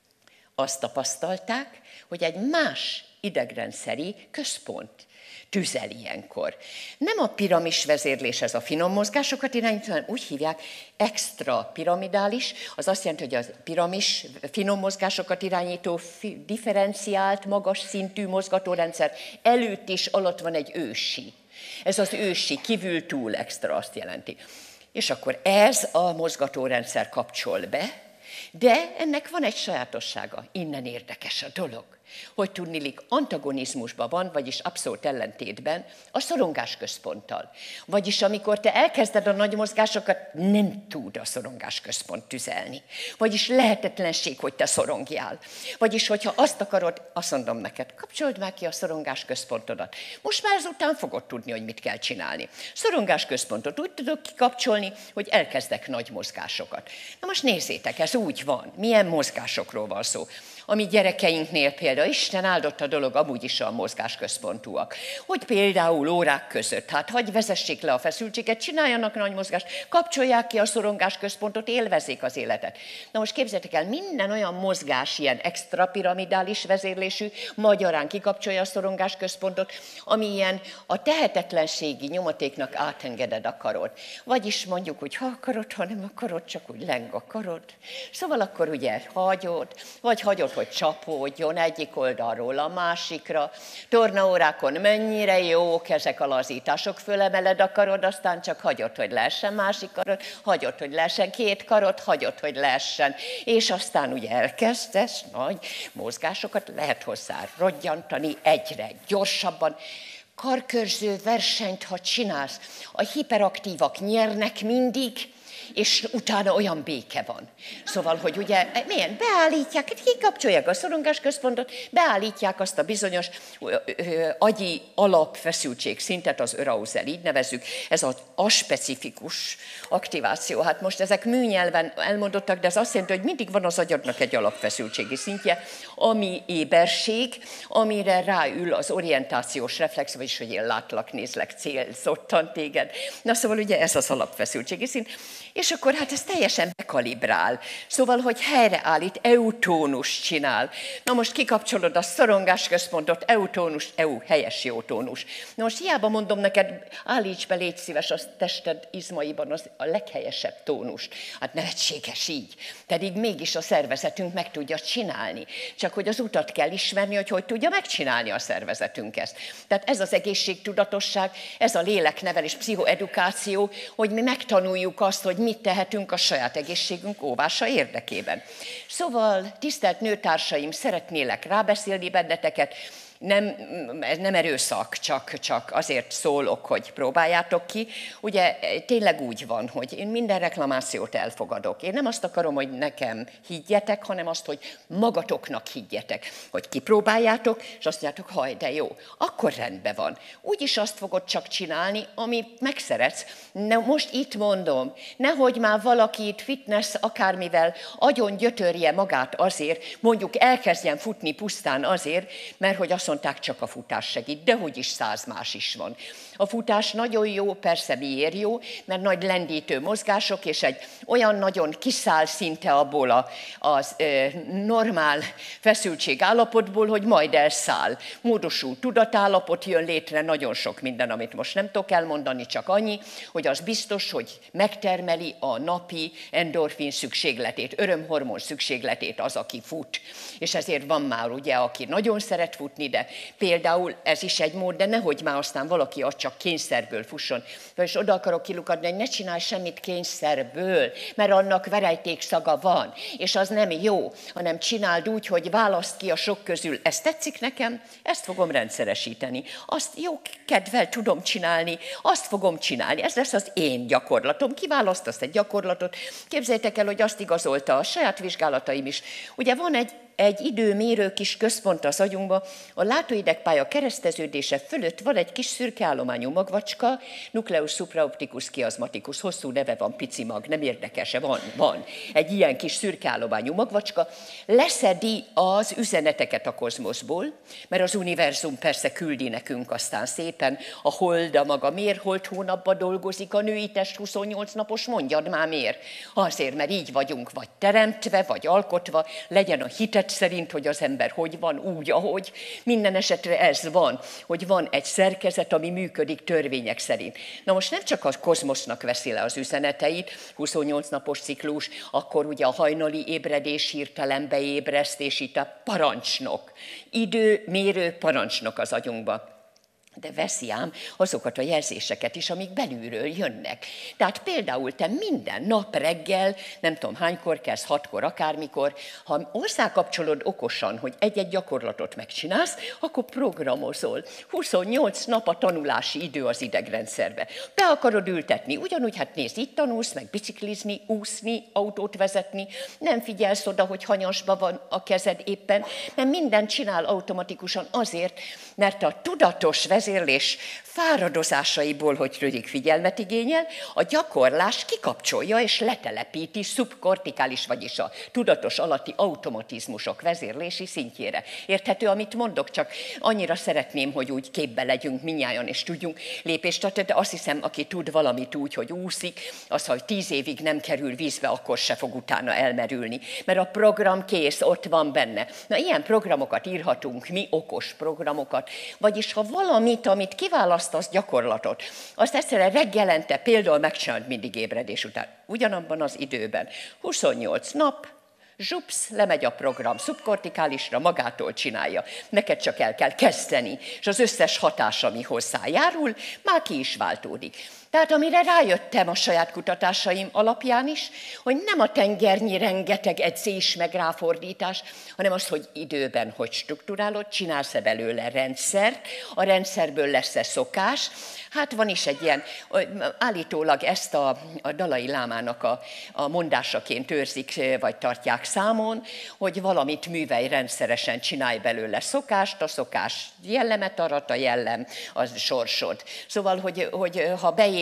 Azt tapasztalták, hogy egy más idegrendszeri központ tüzel ilyenkor. Nem a piramis vezérlés, ez a finom mozgásokat irányító, hanem úgy hívják, extra piramidális, az azt jelenti, hogy a piramis finom mozgásokat irányító differenciált, magas szintű mozgatórendszer előtt is alatt van egy ősi. Ez az ősi, kívül túl extra azt jelenti. És akkor ez a mozgatórendszer kapcsol be, de ennek van egy sajátossága, innen érdekes a dolog, hogy tudniillik antagonizmusban van, vagyis abszolút ellentétben a szorongásközponttal. Vagyis amikor te elkezded a nagy mozgásokat, nem tud a szorongásközpont tüzelni. Vagyis lehetetlenség, hogy te szorongjál. Vagyis, hogyha azt akarod, azt mondom neked, kapcsold már ki a szorongásközpontodat. Most már ezután fogod tudni, hogy mit kell csinálni. Szorongásközpontot úgy tudok kikapcsolni, hogy elkezdek nagy mozgásokat. Na most nézzétek, ez úgy van. Milyen mozgásokról van szó? Ami gyerekeinknél például, Isten áldott a dolog, amúgy is a mozgásközpontúak. Hogy például órák között, hát hagyj vezessék le a feszültséget, csináljanak nagy mozgást, kapcsolják ki a szorongásközpontot, élvezzék az életet. Na most képzeljétek el, minden olyan mozgás, ilyen extrapiramidális vezérlésű, magyarán kikapcsolja a szorongásközpontot, ami ilyen a tehetetlenségi nyomatéknak átengeded a karod. Vagyis mondjuk, hogy ha akarod, ha nem akarod, csak úgy leng a karod. Szóval akkor ugye hagyod, vagy hagyod, hogy csapódjon egyik oldalról a másikra. Tornaórákon mennyire jók ezek a lazítások, fölemeled a karod, aztán csak hagyod, hogy leessen másik karod, hagyod, hogy leessen két karod, hagyod, hogy leessen. És aztán ugye elkezdesz nagy mozgásokat, lehet hozzá rodgyantani egyre gyorsabban. Karkörző versenyt, ha csinálsz, a hiperaktívak nyernek mindig, és utána olyan béke van. Szóval, hogy ugye, milyen, beállítják, kikapcsolják a szorongásközpontot, beállítják azt a bizonyos ö, ö, agyi alapfeszültségszintet, az arousal, így nevezzük, ez az aspecifikus aktiváció. Hát most ezek műnyelven elmondottak, de ez azt jelenti, hogy mindig van az agyadnak egy alapfeszültségi szintje, ami éberség, amire ráül az orientációs reflex, vagyis, hogy én látlak, nézlek, célzottan téged. Na szóval ugye ez az alapfeszültségi szint. És akkor hát ez teljesen bekalibrál. Szóval, hogy helyreállít, eutónus csinál. Na most kikapcsolod a szorongásközpontot, eutónus, eu, helyes jó tónus. Na most hiába mondom neked, állíts be, légy szíves, a tested izmaiban az a leghelyesebb tónust. Hát nevetséges így. Pedig mégis a szervezetünk meg tudja csinálni. Csak hogy az utat kell ismerni, hogy hogy tudja megcsinálni a szervezetünk ezt. Tehát ez az egészségtudatosság, ez a léleknevelés, pszichoedukáció, hogy mi megtanuljuk azt, hogy mit tehetünk a saját egészségünk óvása érdekében. Szóval, tisztelt nőtársaim, szeretnélek rábeszélni benneteket, nem, ez nem erőszak, csak, csak azért szólok, hogy próbáljátok ki. Ugye tényleg úgy van, hogy én minden reklamációt elfogadok. Én nem azt akarom, hogy nekem higgyetek, hanem azt, hogy magatoknak higgyetek. Hogy kipróbáljátok, és azt mondjátok, haj, de jó, akkor rendben van. Úgyis azt fogod csak csinálni, amit megszeretsz. Ne, most itt mondom, nehogy már valaki itt fitness akármivel agyon gyötörje magát azért, mondjuk elkezdjen futni pusztán azért, mert hogy azt mondták, csak a futás segít, de hogy is száz más is van. A futás nagyon jó, persze miért jó, mert nagy lendítő mozgások, és egy olyan nagyon kiszáll szinte abból a, az e, normál feszültség állapotból, hogy majd elszáll. Módosult tudatállapot jön létre, nagyon sok minden, amit most nem tudok elmondani, csak annyi, hogy az biztos, hogy megtermeli a napi endorfin szükségletét, örömhormon szükségletét az, aki fut. És ezért van már ugye, aki nagyon szeret futni, de például ez is egy mód, de nehogy már aztán valaki az csak kényszerből fusson. És oda akarok kilukadni, hogy ne csinálj semmit kényszerből, mert annak verejtékszaga van, és az nem jó, hanem csináld úgy, hogy válaszd ki a sok közül. Ez tetszik nekem, ezt fogom rendszeresíteni. Azt jó kedvel tudom csinálni, azt fogom csinálni. Ez lesz az én gyakorlatom. Kiválasztasz egy gyakorlatot. Képzeljétek el, hogy azt igazolta a saját vizsgálataim is. Ugye van egy egy időmérő kis központ az agyunkban, a látóidegpálya kereszteződése fölött van egy kis szürke állományú magvacska, nucleus supraopticus chiasmaticus, hosszú neve van, pici mag, nem érdekes, van, van. Egy ilyen kis szürke állományú magvacska leszedi az üzeneteket a kozmoszból, mert az univerzum persze küldi nekünk aztán szépen, a hold a maga miért hold hónapban dolgozik a női test huszonnyolc napos, mondjad már miért. Azért, mert így vagyunk, vagy teremtve, vagy alkotva, legyen a hitet szerint, hogy az ember hogy van, úgy, ahogy. Minden esetre ez van, hogy van egy szerkezet, ami működik törvények szerint. Na most nem csak a kozmosznak veszi le az üzeneteit, huszonnyolc napos ciklus, akkor ugye a hajnali ébredés hirtelen beébreszt, és itt a parancsnok, időmérő parancsnok az agyunkba. De veszi ám azokat a jelzéseket is, amik belülről jönnek. Tehát például te minden nap reggel, nem tudom hánykor kezd, hatkor, akármikor, ha hozzákapcsolod okosan, hogy egy-egy gyakorlatot megcsinálsz, akkor programozol. huszonnyolc nap a tanulási idő az idegrendszerbe. Be akarod ültetni, ugyanúgy, hát nézd, itt tanulsz, meg biciklizni, úszni, autót vezetni, nem figyelsz oda, hogy hanyasba van a kezed éppen, mert mindent csinál automatikusan azért, mert a tudatos vezérlés fáradozásaiból, hogy rövid figyelmet igényel, a gyakorlás kikapcsolja és letelepíti szubkortikális, vagyis a tudatos alatti automatizmusok vezérlési szintjére. Érthető, amit mondok, csak annyira szeretném, hogy úgy képbe legyünk minnyájan, és tudjunk lépést tartani, de azt hiszem, aki tud valamit úgy, hogy úszik, az, ha tíz évig nem kerül vízbe, akkor se fog utána elmerülni. Mert a program kész, ott van benne. Na, ilyen programokat írhatunk mi, okos programokat, vagyis ha valamit, amit kiválasztasz gyakorlatot, azt egyszerűen reggelente például megcsinálod mindig ébredés után, ugyanabban az időben, huszonnyolc nap, zsupsz, lemegy a program szubkortikálisra, magától csinálja. Neked csak el kell kezdeni, és az összes hatás, ami hozzájárul, már ki is váltódik. Tehát amire rájöttem a saját kutatásaim alapján is, hogy nem a tengernyi rengeteg edzés meg ráfordítás, hanem az, hogy időben hogy strukturálod, csinálsz-e belőle rendszert, a rendszerből lesz-e szokás. Hát van is egy ilyen, állítólag ezt a, a Dalai Lámának a, a mondásaként őrzik, vagy tartják számon, hogy valamit művelj rendszeresen, csinálj belőle szokást, a szokás jellemet arat, a jellem az sorsod. Szóval, hogy, hogy ha beépítesz,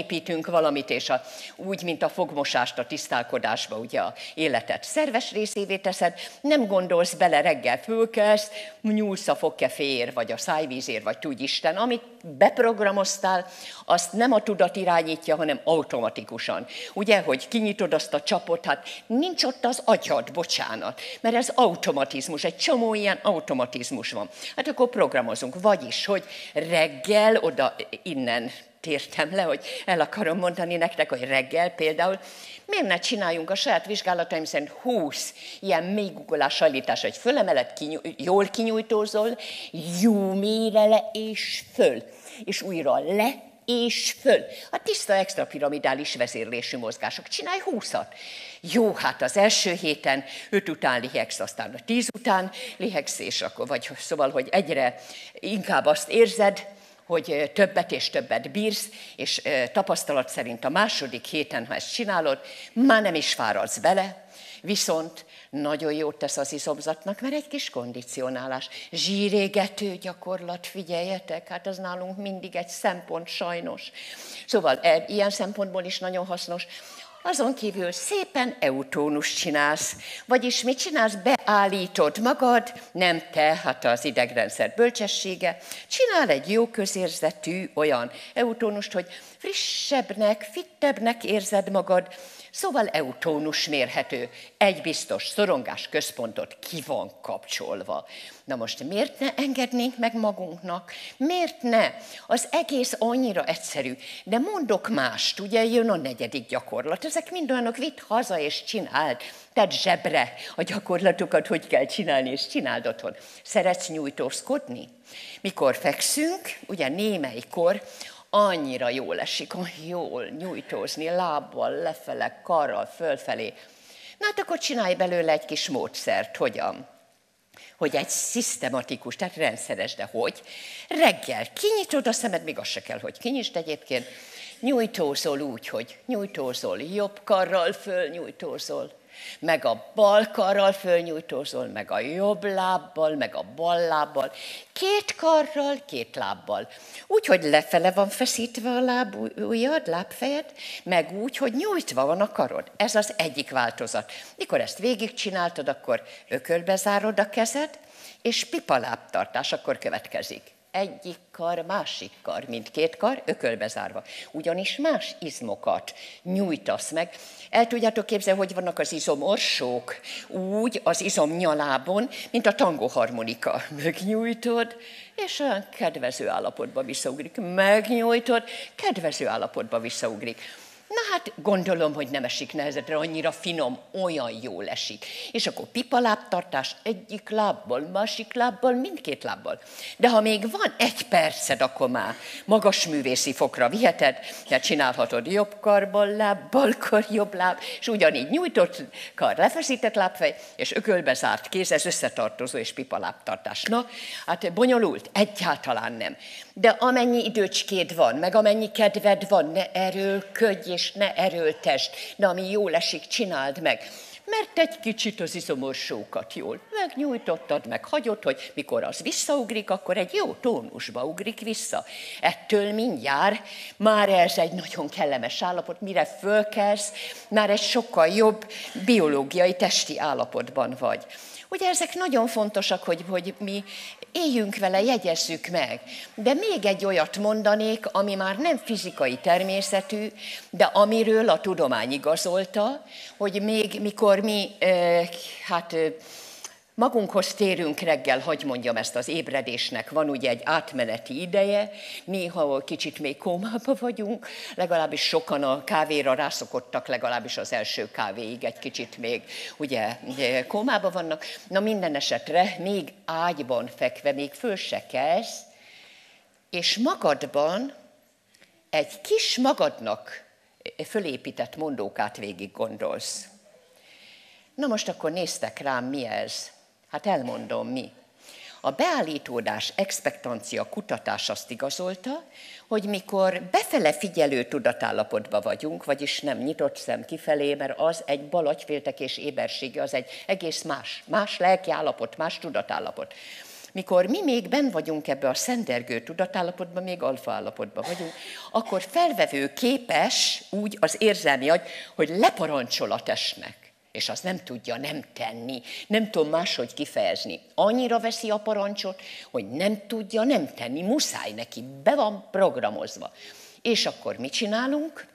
beépítünk valamit, és a, úgy, mint a fogmosást a tisztálkodásba, ugye a életet szerves részévé teszed, nem gondolsz bele, reggel fölkelsz, nyúlsz a fogkeféért, vagy a szájvízért, vagy tudj Isten, amit beprogramoztál, azt nem a tudat irányítja, hanem automatikusan. Ugye, hogy kinyitod azt a csapot, hát nincs ott az agyad, bocsánat, mert ez automatizmus, egy csomó ilyen automatizmus van. Hát akkor programozunk, vagyis, hogy reggel oda, innen tértem le, hogy el akarom mondani nektek, hogy reggel például, miért ne csináljunk a saját vizsgálataim szerint húsz ilyen mélyguggolás hajlítás, hogy fölemeled, kinyúj, jól kinyújtózol, jó mélyre le és föl, és újra le és föl. A tiszta extrapiramidális vezérlésű mozgások. Csinálj húszat. Jó, hát az első héten öt után lihegsz, aztán a tíz után lihegsz, és akkor, vagy szóval, hogy egyre inkább azt érzed, hogy többet és többet bírsz, és tapasztalat szerint a második héten, ha ezt csinálod, már nem is fáradsz bele, viszont nagyon jót tesz az izomzatnak, mert egy kis kondicionálás. Zsírégető gyakorlat, figyeljetek, hát ez nálunk mindig egy szempont sajnos. Szóval ilyen szempontból is nagyon hasznos. Azon kívül szépen eutónus csinálsz, vagyis mit csinálsz? Beállítod magad, nem te, hát az idegrendszer bölcsessége, csinál egy jó közérzetű olyan eutónust, hogy frissebbnek, fittebbnek érzed magad, szóval eutónus mérhető, egy biztos szorongás központot ki van kapcsolva. Na most miért ne engednénk meg magunknak? Miért ne? Az egész annyira egyszerű, de mondok mást, ugye jön a negyedik gyakorlat, ezek mind olyanok, vidd haza és csináld, tedd zsebre a gyakorlatokat, hogy kell csinálni, és csináld otthon. Szeretsz nyújtózkodni? Mikor fekszünk, ugye némelykor, annyira jól esik, jól nyújtózni, lábbal, lefele, karral, fölfelé. Na hát akkor csinálj belőle egy kis módszert, hogyan? Hogy egy szisztematikus, tehát rendszeres, de hogy? Reggel kinyitod a szemed, még az se kell, hogy kinyisd egyébként, nyújtózol úgy, hogy nyújtózol, jobb karral fölnyújtózol, meg a bal karral fölnyújtózol, meg a jobb lábbal, meg a bal lábbal, két karral, két lábbal. Úgy, hogy lefele van feszítve a lábujjad, lábfejed, meg úgy, hogy nyújtva van a karod. Ez az egyik változat. Mikor ezt végigcsináltad, akkor ökölbe zárod a kezed, és pipalábtartás akkor következik. Egyik kar, másik kar, mindkét kar ökölbe zárva. Ugyanis más izmokat nyújtasz meg. El tudjátok képzelni, hogy vannak az izomorsók, úgy az izomnyalábon, mint a tangóharmonika. Megnyújtod, és olyan kedvező állapotba visszaugrik. Megnyújtod, kedvező állapotba visszaugrik. Na hát gondolom, hogy nem esik nehezedre, annyira finom, olyan jól esik. És akkor pipalábtartás egyik lábbal, másik lábbal, mindkét lábbal. De ha még van egy perced, akkor már magas művészi fokra viheted, tehát csinálhatod jobb karban láb, bal kar, jobb láb, és ugyanígy nyújtott kar, lefeszített lábfej, és ökölbe zárt kéz, ez összetartozó és pipalábtartás. Na, hát bonyolult? Egyáltalán nem. De amennyi időcskéd van, meg amennyi kedved van, ne erőlködj és ne erőltesd, de ami jól esik, csináld meg. Mert egy kicsit az izomorsókat jól megnyújtottad, meg hagyod, hogy mikor az visszaugrik, akkor egy jó tónusba ugrik vissza. Ettől mindjárt már ez egy nagyon kellemes állapot, mire fölkelsz, már egy sokkal jobb biológiai, testi állapotban vagy. Ugye ezek nagyon fontosak, hogy, hogy mi éljünk vele, jegyezzük meg. De még egy olyat mondanék, ami már nem fizikai természetű, de amiről a tudomány igazolta, hogy még mikor mi, eh, hát... Eh, magunkhoz térünk reggel, hagy mondjam ezt, az ébredésnek van ugye egy átmeneti ideje, néha kicsit még kómában vagyunk, legalábbis sokan a kávéra rászokottak, legalábbis az első kávéig egy kicsit még ugye kómában vannak. Na minden esetre még ágyban fekve, még föl se kelsz, és magadban egy kis magadnak fölépített mondókát végig gondolsz. Na most akkor néztek rám, mi ez? Hát elmondom, mi. A beállítódás, expektancia, kutatás azt igazolta, hogy mikor befele figyelő tudatállapotban vagyunk, vagyis nem nyitott szem kifelé, mert az egy bal agyféltekés ébersége, az egy egész más, más lelki állapot, más tudatállapot. mikor mi még benn vagyunk ebbe a szendergő tudatállapotban, még alfa állapotban vagyunk, akkor felvevő képes úgy az érzelmi agy, hogy leparancsol a testnek. És azt nem tudja nem tenni, nem tudom máshogy kifejezni. Annyira veszi a parancsot, hogy nem tudja nem tenni, muszáj neki, be van programozva. És akkor mit csinálunk?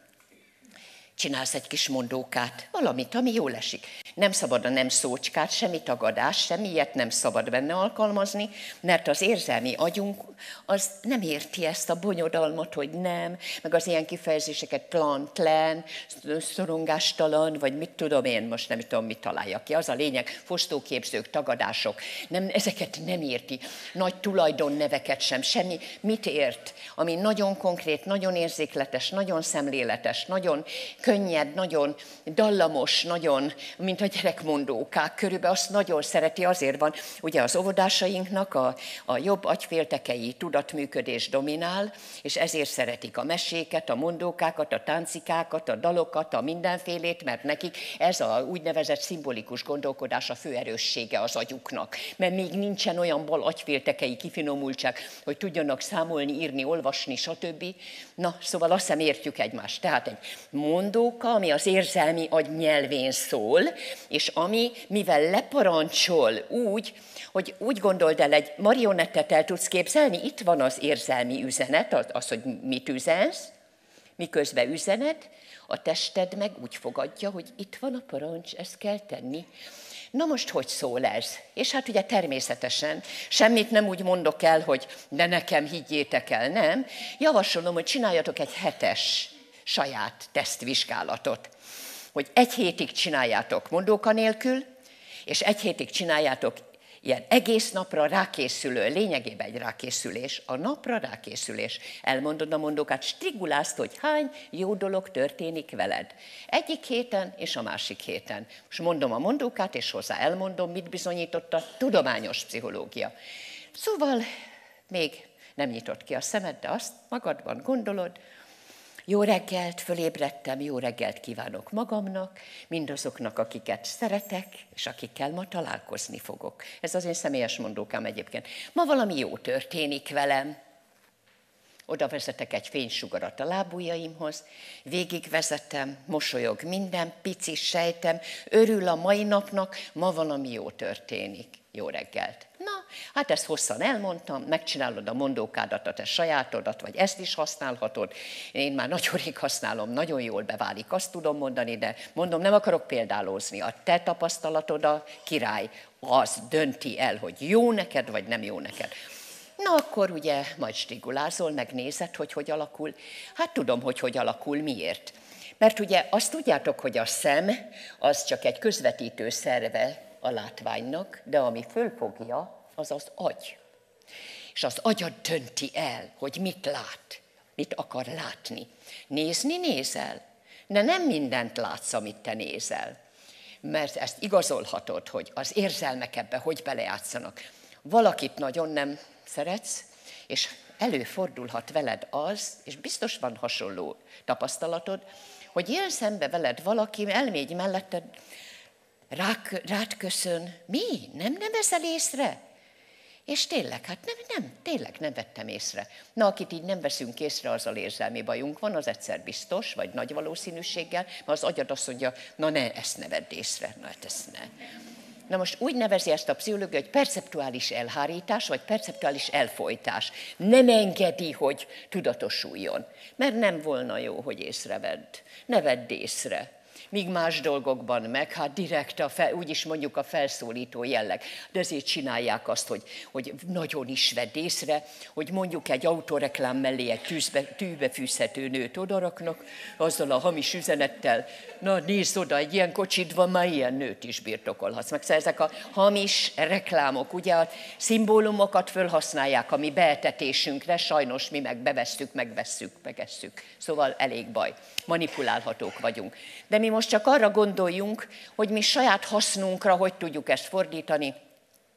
Csinálsz egy kis mondókát, valamit, ami jól esik. Nem szabad a nem szócskát, semmi tagadás, semmi ilyet nem szabad benne alkalmazni, mert az érzelmi agyunk az nem érti ezt a bonyodalmat, hogy nem, meg az ilyen kifejezéseket plan, tlen, szorongástalan, vagy mit tudom én, most nem tudom, mit találja ki. Az a lényeg, fosztóképzők, tagadások, nem, ezeket nem érti. Nagy tulajdonneveket sem, semmi. Mit ért? Ami nagyon konkrét, nagyon érzékletes, nagyon szemléletes, nagyon könnyed, nagyon dallamos, nagyon, mint a gyerekmondókák, körülbelül azt nagyon szereti, azért van, ugye az óvodásainknak a, a jobb agyféltekei tudatműködés dominál, és ezért szeretik a meséket, a mondókákat, a táncikákat, a dalokat, a mindenfélét, mert nekik ez a úgynevezett szimbolikus gondolkodás a fő erőssége az agyuknak. Mert még nincsen olyan bal agyféltekei kifinomultság, hogy tudjanak számolni, írni, olvasni, stb. Na, szóval azt hiszem értjük egymást. Tehát egy mondóka, ami az érzelmi agy nyelvén szól, és ami, mivel leparancsol úgy, hogy úgy gondold el, egy marionettet el tudsz képzelni, itt van az érzelmi üzenet, az, hogy mit üzensz, miközben üzened, a tested meg úgy fogadja, hogy itt van a parancs, ezt kell tenni. Na most hogy szól ez? És hát ugye természetesen semmit nem úgy mondok el, hogy de nekem higgyétek el, nem. Javasolom, hogy csináljatok egy hetes saját tesztvizsgálatot, hogy egy hétig csináljátok mondóka nélkül, és egy hétig csináljátok ilyen egész napra rákészülő, lényegében egy rákészülés, a napra rákészülés. Elmondod a mondókát, strigulázd, hogy hány jó dolog történik veled. Egyik héten és a másik héten. Most mondom a mondókát, és hozzá elmondom, mit bizonyított a tudományos pszichológia. Szóval még nem nyitott ki a szemed, de azt magadban gondolod, jó reggelt, fölébredtem, jó reggelt kívánok magamnak, mindazoknak, akiket szeretek, és akikkel ma találkozni fogok. Ez az én személyes mondókám egyébként. Ma valami jó történik velem. Oda vezetek egy fénysugarat a lábujjaimhoz, végigvezetem, mosolyog minden pici sejtem, örül a mai napnak, ma valami jó történik. Jó reggelt. Na, hát ezt hosszan elmondtam, megcsinálod a mondókádat, a te sajátodat, vagy ezt is használhatod. Én már nagyon rég használom, nagyon jól beválik, azt tudom mondani, de mondom, nem akarok példálózni. A te tapasztalatod a király, az dönti el, hogy jó neked, vagy nem jó neked. Na akkor ugye majd strigulázol, megnézed, hogy hogy alakul. Hát tudom, hogy hogy alakul, miért. Mert ugye azt tudjátok, hogy a szem az csak egy közvetítő szerve a látványnak, de ami fölfogja, az az agy. És az agyad dönti el, hogy mit lát, mit akar látni. Nézni nézel, de nem mindent látsz, amit te nézel. Mert ezt igazolhatod, hogy az érzelmek ebbe hogy belejátszanak. Valakit nagyon nem szeretsz, és előfordulhat veled az, és biztos van hasonló tapasztalatod, hogy jön szembe veled valaki, elmégy melletted, Rák, rád köszön, mi? Nem, nem veszel észre? És tényleg, hát nem, nem, tényleg nem vettem észre. Na, akit így nem veszünk észre, azzal érzelmi bajunk van, az egyszer biztos, vagy nagy valószínűséggel, mert az agyad azt mondja, na ne, ezt ne vedd észre, na hát ezt ne. Na most úgy nevezi ezt a pszichológia, hogy perceptuális elhárítás, vagy perceptuális elfojtás. Nem engedi, hogy tudatosuljon, mert nem volna jó, hogy észrevedd. Ne vedd észre. Míg más dolgokban meg, hát direkt, a fel, úgyis mondjuk a felszólító jelleg. De ezért csinálják azt, hogy, hogy nagyon is vedd észre, hogy mondjuk egy autoreklám mellé egy tűzbe, tűbe fűzhető nőt odaraknak, azzal a hamis üzenettel, na nézd oda, egy ilyen kocsid van, már ilyen nőt is birtokolhatsz. Meg ezek a hamis reklámok, ugye a szimbólumokat fölhasználják a mi beetetésünkre, sajnos mi meg bevesszük, megvesszük, megesszük. Szóval elég baj. Manipulálhatók vagyunk. De mi most csak arra gondoljunk, hogy mi saját hasznunkra hogy tudjuk ezt fordítani,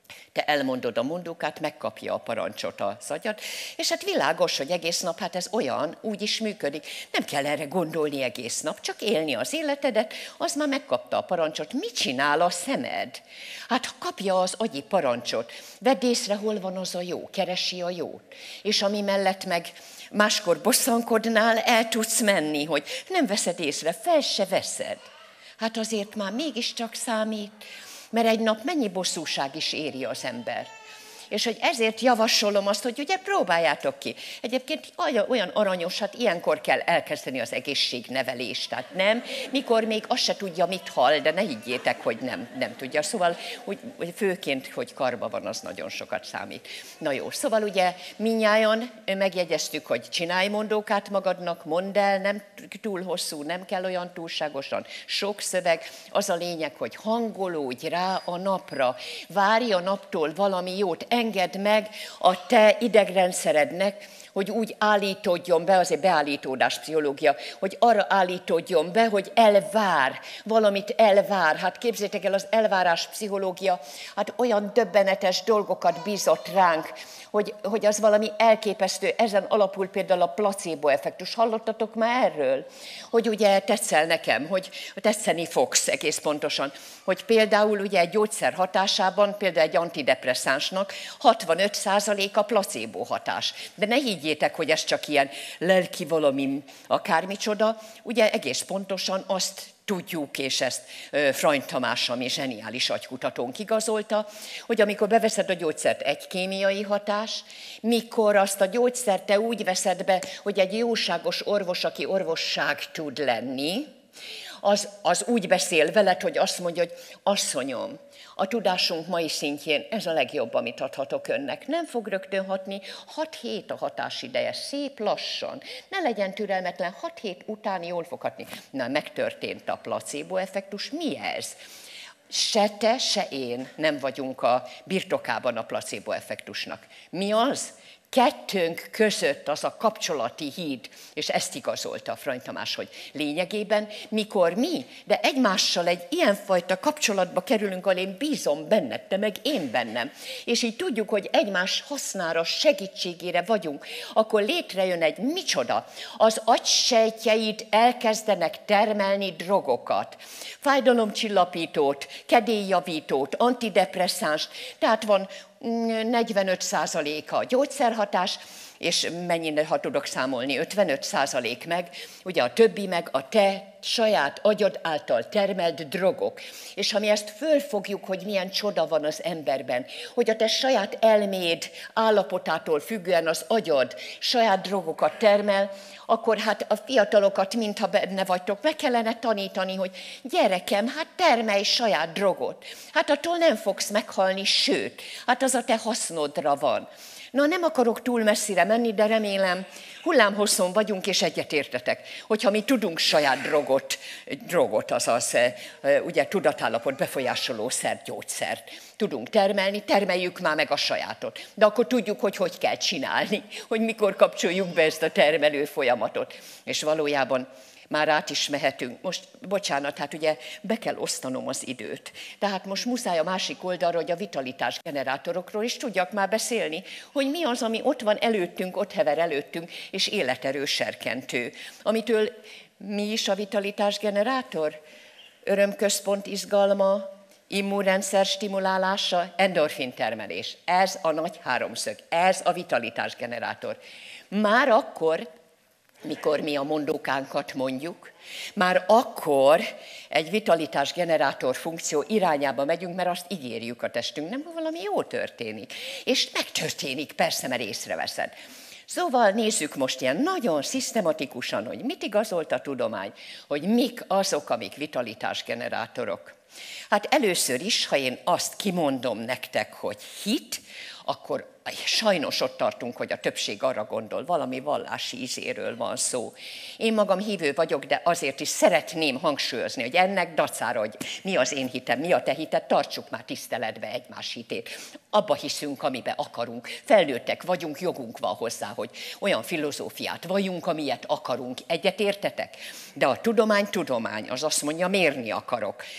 te elmondod a mondókát, megkapja a parancsot az agyad, és hát világos, hogy egész nap, hát ez olyan, úgy is működik. Nem kell erre gondolni egész nap, csak élni az életedet, az már megkapta a parancsot. Mit csinál a szemed? Hát kapja az agyi parancsot, vedd észre, hol van az a jó, keresi a jót. És ami mellett meg máskor bosszankodnál, el tudsz menni, hogy nem veszed észre, fel se veszed. Hát azért már mégiscsak számít, mert egy nap mennyi bosszúság is éri az ember. És hogy ezért javasolom azt, hogy ugye próbáljátok ki. Egyébként olyan aranyos, hát ilyenkor kell elkezdeni az egészségnevelést. Tehát nem, mikor még azt se tudja, mit hall, de ne higgyétek, hogy nem, nem tudja. Szóval úgy, főként, hogy karba van, az nagyon sokat számít. Na jó, szóval ugye mindnyájan megjegyeztük, hogy csinálj mondókát magadnak, mondd el, nem túl hosszú, nem kell olyan túlságosan sok szöveg. Az a lényeg, hogy hangolódj rá a napra, várj a naptól valami jót, engedd meg a te idegrendszerednek, hogy úgy állítódjon be, azért beállítódás pszichológia, hogy arra állítódjon be, hogy elvár, valamit elvár. Hát képzeljétek el, az elvárás pszichológia, hát olyan döbbenetes dolgokat bízott ránk, hogy, hogy az valami elképesztő. Ezen alapul például a placebo effektus. Hallottatok már erről? Hogy ugye tetszel nekem, hogy tetszeni fogsz egész pontosan. Hogy például ugye egy gyógyszer hatásában, például egy antidepresszánsnak hatvanöt százalék a placebo hatás. De ne higgyétek, hogy ez csak ilyen lelki valami akármicsoda. Ugye egész pontosan azt tudjuk, és ezt Freund Tamás, ami zseniális agykutatónk igazolta, hogy amikor beveszed a gyógyszert, egy kémiai hatás, mikor azt a gyógyszert te úgy veszed be, hogy egy jóságos orvos, aki orvosság tud lenni, az, az úgy beszél veled, hogy azt mondja, hogy asszonyom, a tudásunk mai szintjén ez a legjobb, amit adhatok önnek. Nem fog rögtön hatni, hat hét a hatásideje, szép lassan. Ne legyen türelmetlen, hat hét után jól fog hatni. Na, megtörtént a placebo effektus. Mi ez? Se te, se én nem vagyunk a birtokában a placebo effektusnak. Mi az? Kettőnk között az a kapcsolati híd, és ezt igazolta a Freund Tamás, hogy lényegében, mikor mi, de egymással egy ilyenfajta kapcsolatba kerülünk, ahol én bízom benned, te meg én bennem, és így tudjuk, hogy egymás hasznára, segítségére vagyunk, akkor létrejön egy micsoda, az agysejtjeid elkezdenek termelni drogokat, fájdalomcsillapítót, kedélyjavítót, antidepresszánst, tehát van negyvenöt százaléka a gyógyszerhatás, és mennyire, ha tudok számolni, ötvenöt százalék meg, ugye a többi meg a te saját agyad által termelt drogok. És ha mi ezt fölfogjuk, hogy milyen csoda van az emberben, hogy a te saját elméd állapotától függően az agyad saját drogokat termel, akkor hát a fiatalokat, mintha benne vagytok, meg kellene tanítani, hogy gyerekem, hát termelj saját drogot. Hát attól nem fogsz meghalni, sőt, hát az a te hasznodra van. Na, nem akarok túl messzire menni, de remélem, hullámhosszon vagyunk, és egyetértetek, hogyha mi tudunk saját drogot, drogot, azaz ugye tudatállapot befolyásoló szert, gyógyszert tudunk termelni, termeljük már meg a sajátot. De akkor tudjuk, hogy hogy kell csinálni, hogy mikor kapcsoljuk be ezt a termelő folyamatot. És valójában már át is mehetünk. Most, bocsánat, hát ugye be kell osztanom az időt. Tehát most muszáj a másik oldalra, hogy a vitalitás generátorokról is tudjak már beszélni, hogy mi az, ami ott van előttünk, ott hever előttünk, és életerő serkentő. Amitől mi is a vitalitás generátor? Örömközpont izgalma, immunrendszer stimulálása, endorfin termelés. Ez a nagy háromszög, ez a vitalitás generátor. Már akkor, mikor mi a mondókánkat mondjuk, már akkor egy vitalitás generátor funkció irányába megyünk, mert azt ígérjük a testünknek, hogy valami jó történik. És megtörténik, persze, mert észreveszed. Szóval nézzük most ilyen nagyon szisztematikusan, hogy mit igazolt a tudomány, hogy mik azok, amik vitalitás generátorok. Hát először is, ha én azt kimondom nektek, hogy hit, akkor sajnos ott tartunk, hogy a többség arra gondol, valami vallási ízéről van szó. Én magam hívő vagyok, de azért is szeretném hangsúlyozni, hogy ennek dacára, hogy mi az én hitem, mi a te hited, tartsuk már tiszteletbe egymás hitét. Abba hiszünk, amibe akarunk. Felnőttek vagyunk, jogunk van hozzá, hogy olyan filozófiát valljunk, amilyet akarunk. Egyet értetek? De a tudomány tudomány, az azt mondja, mérni akarok. Na most,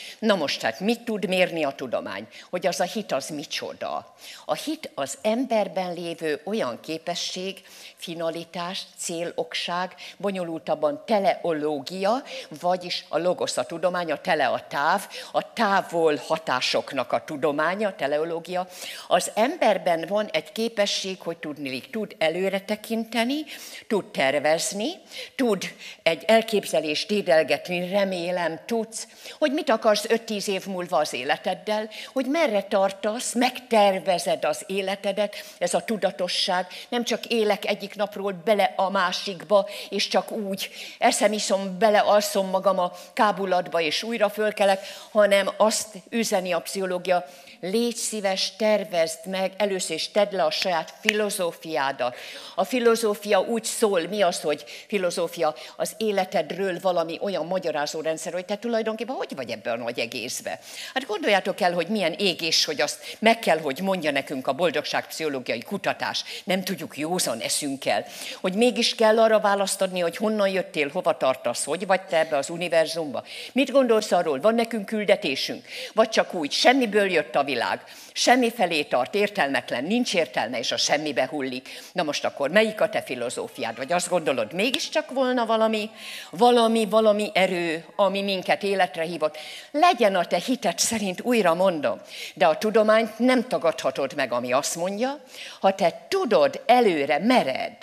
most hát mit tud mérni a tudomány? Hogy az a hit az micsoda? A hit az emberben lévő olyan képesség, finalitás, célokság, bonyolultabban teleológia, vagyis a logosz a tudomány, a tele a táv, a távol hatásoknak a tudománya, a teleológia. Az emberben van egy képesség, hogy tudni, tud előre tekinteni, tud tervezni, tud egy elképzelést dédelgetni, remélem tudsz, hogy mit akarsz öt-tíz év múlva az életeddel, hogy merre tartasz, megtervezed az életedet, ez a tudatosság, nem csak élek egyik napról bele a másikba, és csak úgy eszem, iszom, bele alszom magam a kábulatba, és újra fölkelek, hanem azt üzeni a pszichológia, légy szíves, tervezd meg, először is tedd le a saját filozófiádat. A filozófia úgy szól, mi az, hogy filozófia? Az életedről valami olyan magyarázó rendszer, hogy te tulajdonképpen hogy vagy ebben a nagy egészben? Hát gondoljátok el, hogy milyen égés, hogy azt meg kell, hogy mondja nekünk a boldogságpszichológiai kutatás. Nem tudjuk józan eszünkkel, hogy mégis kell arra választ adni, hogy honnan jöttél, hova tartasz, hogy vagy te ebbe az univerzumba. Mit gondolsz arról? Van nekünk küldetésünk? Vagy csak úgy, semmiből jött a világ, semmi felé tart, értelmetlen, nincs értelme, és a semmibe hullik. Na most akkor melyik a te filozófiád? Vagy azt gondolod, mégiscsak volna valami, valami, valami erő, ami minket életre hívott? Legyen a te hited szerint, újra mondom, de a tudományt nem tagadhatod meg, ami azt mondja, ha te tudod, előre mered,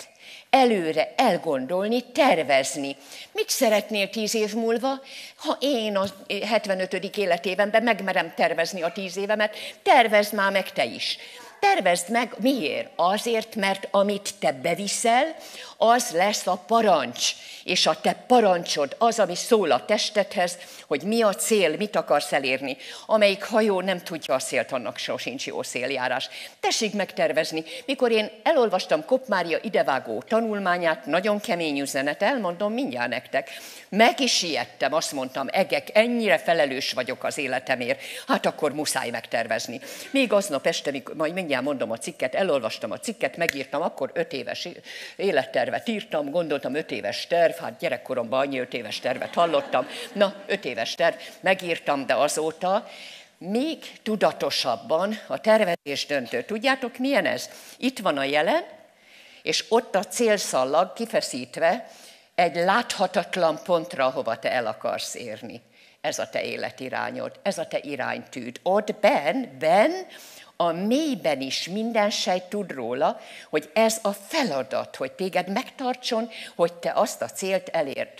előre elgondolni, tervezni. Mit szeretnél tíz év múlva? Ha én a hetvenötödik életévemben megmerem tervezni a tíz évemet, tervezd már meg te is. Tervezd meg, miért? Azért, mert amit te beviszel, az lesz a parancs. És a te parancsod az, ami szól a testedhez, hogy mi a cél, mit akarsz elérni. Amelyik hajó nem tudja a szélt, annak sosincs jó széljárás. Tessék megtervezni. Mikor én elolvastam Kopp Mária idevágó tanulmányát, nagyon kemény üzenet, elmondom mindjárt nektek. Meg is ijedtem, azt mondtam, egek, ennyire felelős vagyok az életemért, hát akkor muszáj megtervezni. Még aznap este, mikor, majd mindjárt mondom a cikket, elolvastam a cikket, megírtam, akkor öt éves élettervet írtam, gondoltam öt éves terv, hát gyerekkoromban annyi öt éves tervet hallottam, na, öt éves terv, megírtam, de azóta még tudatosabban a tervezés döntő. Tudjátok, milyen ez? Itt van a jelen, és ott a célszallag kifeszítve egy láthatatlan pontra, ahova te el akarsz érni. Ez a te életirányod, ez a te iránytűd. Ott benn, benn, a mélyben is minden sejt tud róla, hogy ez a feladat, hogy téged megtartson, hogy te azt a célt elérd.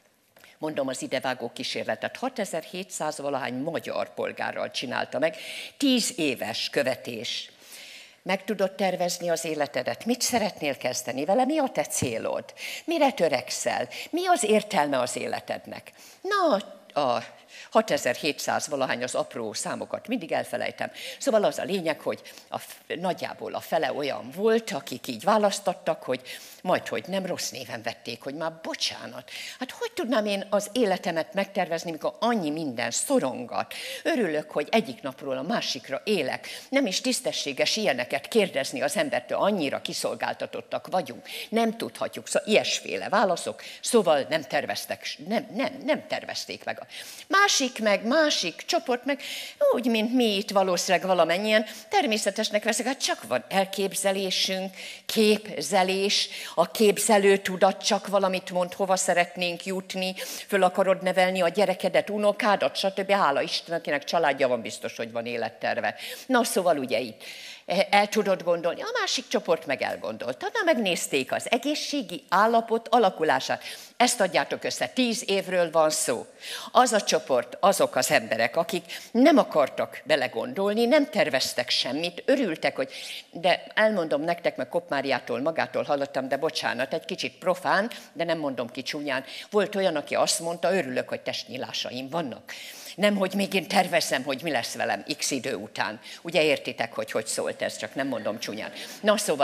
Mondom az idevágó kísérletet, hatezer-hétszáz valahány magyar polgárral csinálta meg, tíz éves követés. Meg tudod tervezni az életedet? Mit szeretnél kezdeni vele? Mi a te célod? Mire törekszel? Mi az értelme az életednek? Na, a hatezer-hétszáz valahány az apró számokat mindig elfelejtem. Szóval az a lényeg, hogy a, nagyjából a fele olyan volt, akik így választottak, hogy majd, hogy nem rossz néven vették, hogy már bocsánat. Hát hogy tudnám én az életemet megtervezni, mikor annyi minden szorongat? Örülök, hogy egyik napról a másikra élek. Nem is tisztességes ilyeneket kérdezni az embertől, annyira kiszolgáltatottak vagyunk. Nem tudhatjuk, szóval ilyesféle válaszok, szóval nem terveztek, nem, nem, nem tervezték meg. Másik meg, másik csoport meg, úgy, mint mi itt valószínűleg valamennyien, természetesnek veszek, hát csak van elképzelésünk, képzelés, a képzelő tudat csak valamit mond, hova szeretnénk jutni, föl akarod nevelni a gyerekedet, unokádat, stb. Hála Isten, akinek családja van, biztos, hogy van életterve. Na, szóval ugye itt el tudod gondolni, a másik csoport meg elgondolta, na megnézték az egészségi állapot alakulását. Ezt adjátok össze, tíz évről van szó. Az a csoport, azok az emberek, akik nem akartak belegondolni, nem terveztek semmit, örültek, hogy, de elmondom nektek, meg Kopp Máriától magától hallottam, de bocsánat, egy kicsit profán, de nem mondom ki csúnyán. Volt olyan, aki azt mondta, örülök, hogy testnyílásaim vannak. Nem, hogy még én tervezem, hogy mi lesz velem x idő után. Ugye értitek, hogy hogy szólt ez, csak nem mondom csúnyán. Na szóval,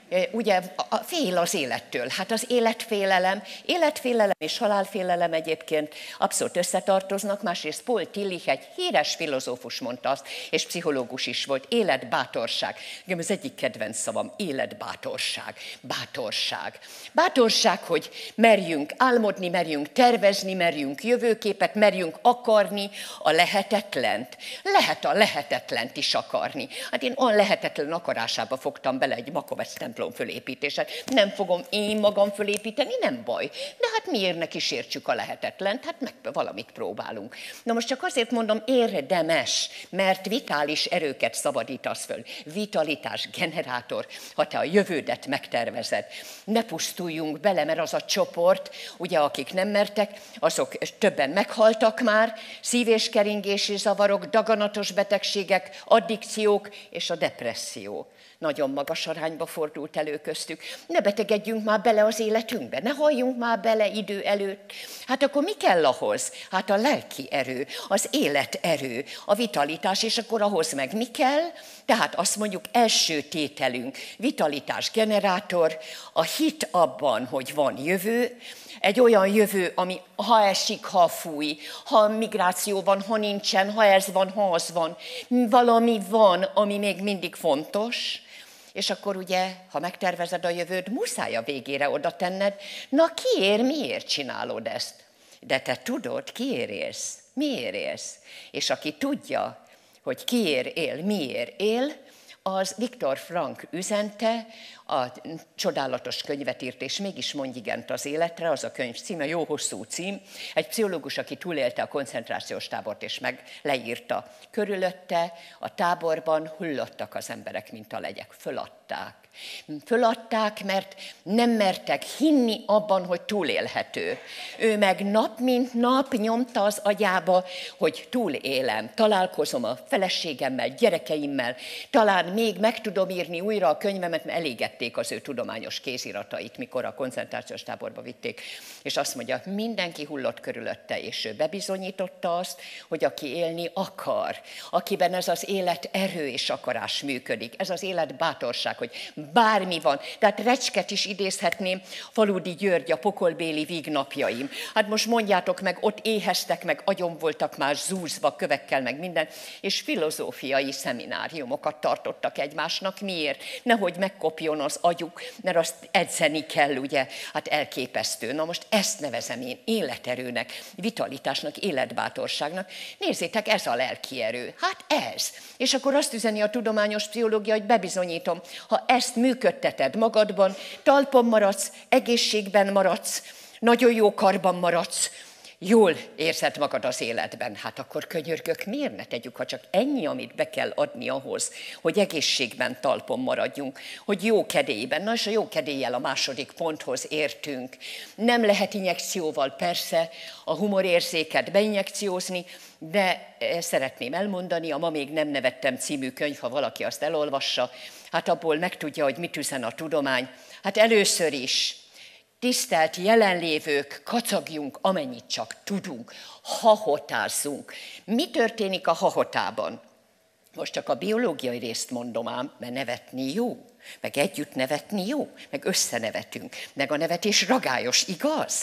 ugye fél az élettől. Hát az életfélelem, életfélelem és halálfélelem egyébként abszolút összetartoznak, másrészt Paul Tillich, egy híres filozófus mondta azt, és pszichológus is volt, életbátorság. Igen, az egyik kedvenc szavam, életbátorság, bátorság. Bátorság, hogy merjünk álmodni, merjünk tervezni, merjünk jövőképet, merjünk akarni a lehetetlent. Lehet a lehetetlent is akarni. Hát én olyan lehetetlen akarásába fogtam bele egy Makovec templom fölépítéset. Nem fogom én magam fölépíteni, nem baj. De hát miért ne kísértsük a lehetetlent? Hát meg valamit próbálunk. Na most csak azért mondom, érdemes, mert vitális erőket szabadítasz föl. Vitalitás generátor, ha te a jövődet megtervezed. Ne pusztuljunk bele, mert az a csoport, ugye akik nem mertek, azok többen meghaltak már, szív- és keringési zavarok, daganatos betegségek, addikciók és a depresszió. Nagyon magas arányba fordult elő köztük. Ne betegedjünk már bele az életünkbe, ne halljunk már bele idő előtt. Hát akkor mi kell ahhoz? Hát a lelki erő, az életerő, a vitalitás, és akkor ahhoz meg mi kell? Tehát azt mondjuk első tételünk, vitalitás generátor, a hit abban, hogy van jövő, egy olyan jövő, ami ha esik, ha fúj, ha migráció van, ha nincsen, ha ez van, ha az van, valami van, ami még mindig fontos, és akkor ugye, ha megtervezed a jövőd, muszáj a végére oda tenned, na kiért, miért csinálod ezt? De te tudod, kiért élsz, miért élsz? És aki tudja, hogy kiért él, miért él, az Viktor Frankl üzente, a csodálatos könyvet írt, és mégis mondj igent az életre, az a könyv címe, jó hosszú cím, egy pszichológus, aki túlélte a koncentrációs tábort, és meg leírta. Körülötte a táborban hullottak az emberek, mint a legyek, föladták. Föladták, mert nem mertek hinni abban, hogy túlélhető. Ő meg nap mint nap nyomta az agyába, hogy túlélem, találkozom a feleségemmel, gyerekeimmel, talán még meg tudom írni újra a könyvemet, mert elégették az ő tudományos kéziratait, mikor a koncentrációs táborba vitték. És azt mondja, mindenki hullott körülötte, és ő bebizonyította azt, hogy aki élni akar, akiben ez az élet erő és akarás működik, ez az élet bátorság, hogy bármi van. Tehát Recsket is idézhetném, Faludi György, a pokolbéli vígnapjaim. Hát most mondjátok meg, ott éheztek, meg agyon voltak már zúzva kövekkel, meg minden, és filozófiai szemináriumokat tartottak egymásnak. Miért? Nehogy megkopjon az agyuk, mert azt edzeni kell, ugye, hát elképesztő. Na most ezt nevezem én életerőnek, vitalitásnak, életbátorságnak. Nézzétek, ez a lelki erő. Hát ez. És akkor azt üzeni a tudományos pszichológia, hogy bebizonyítom, ha ezt működteted magadban, talpon maradsz, egészségben maradsz, nagyon jó karban maradsz, jól érzed magad az életben. Hát akkor könyörgök, miért ne tegyük, ha csak ennyi, amit be kell adni ahhoz, hogy egészségben talpon maradjunk, hogy jó kedélyben. Na és a jó kedéllyel a második ponthoz értünk. Nem lehet injekcióval persze a humorérzéket beinjekciózni, de szeretném elmondani, a Ma még nem nevettem című könyv, ha valaki azt elolvassa, hát abból megtudja, hogy mit üzen a tudomány. Hát először is, tisztelt jelenlévők, kacagjunk, amennyit csak tudunk, hahotázzunk. Mi történik a hahotában? Most csak a biológiai részt mondom ám, mert nevetni jó, meg együtt nevetni jó, meg összenevetünk, meg a nevetés ragályos, igaz?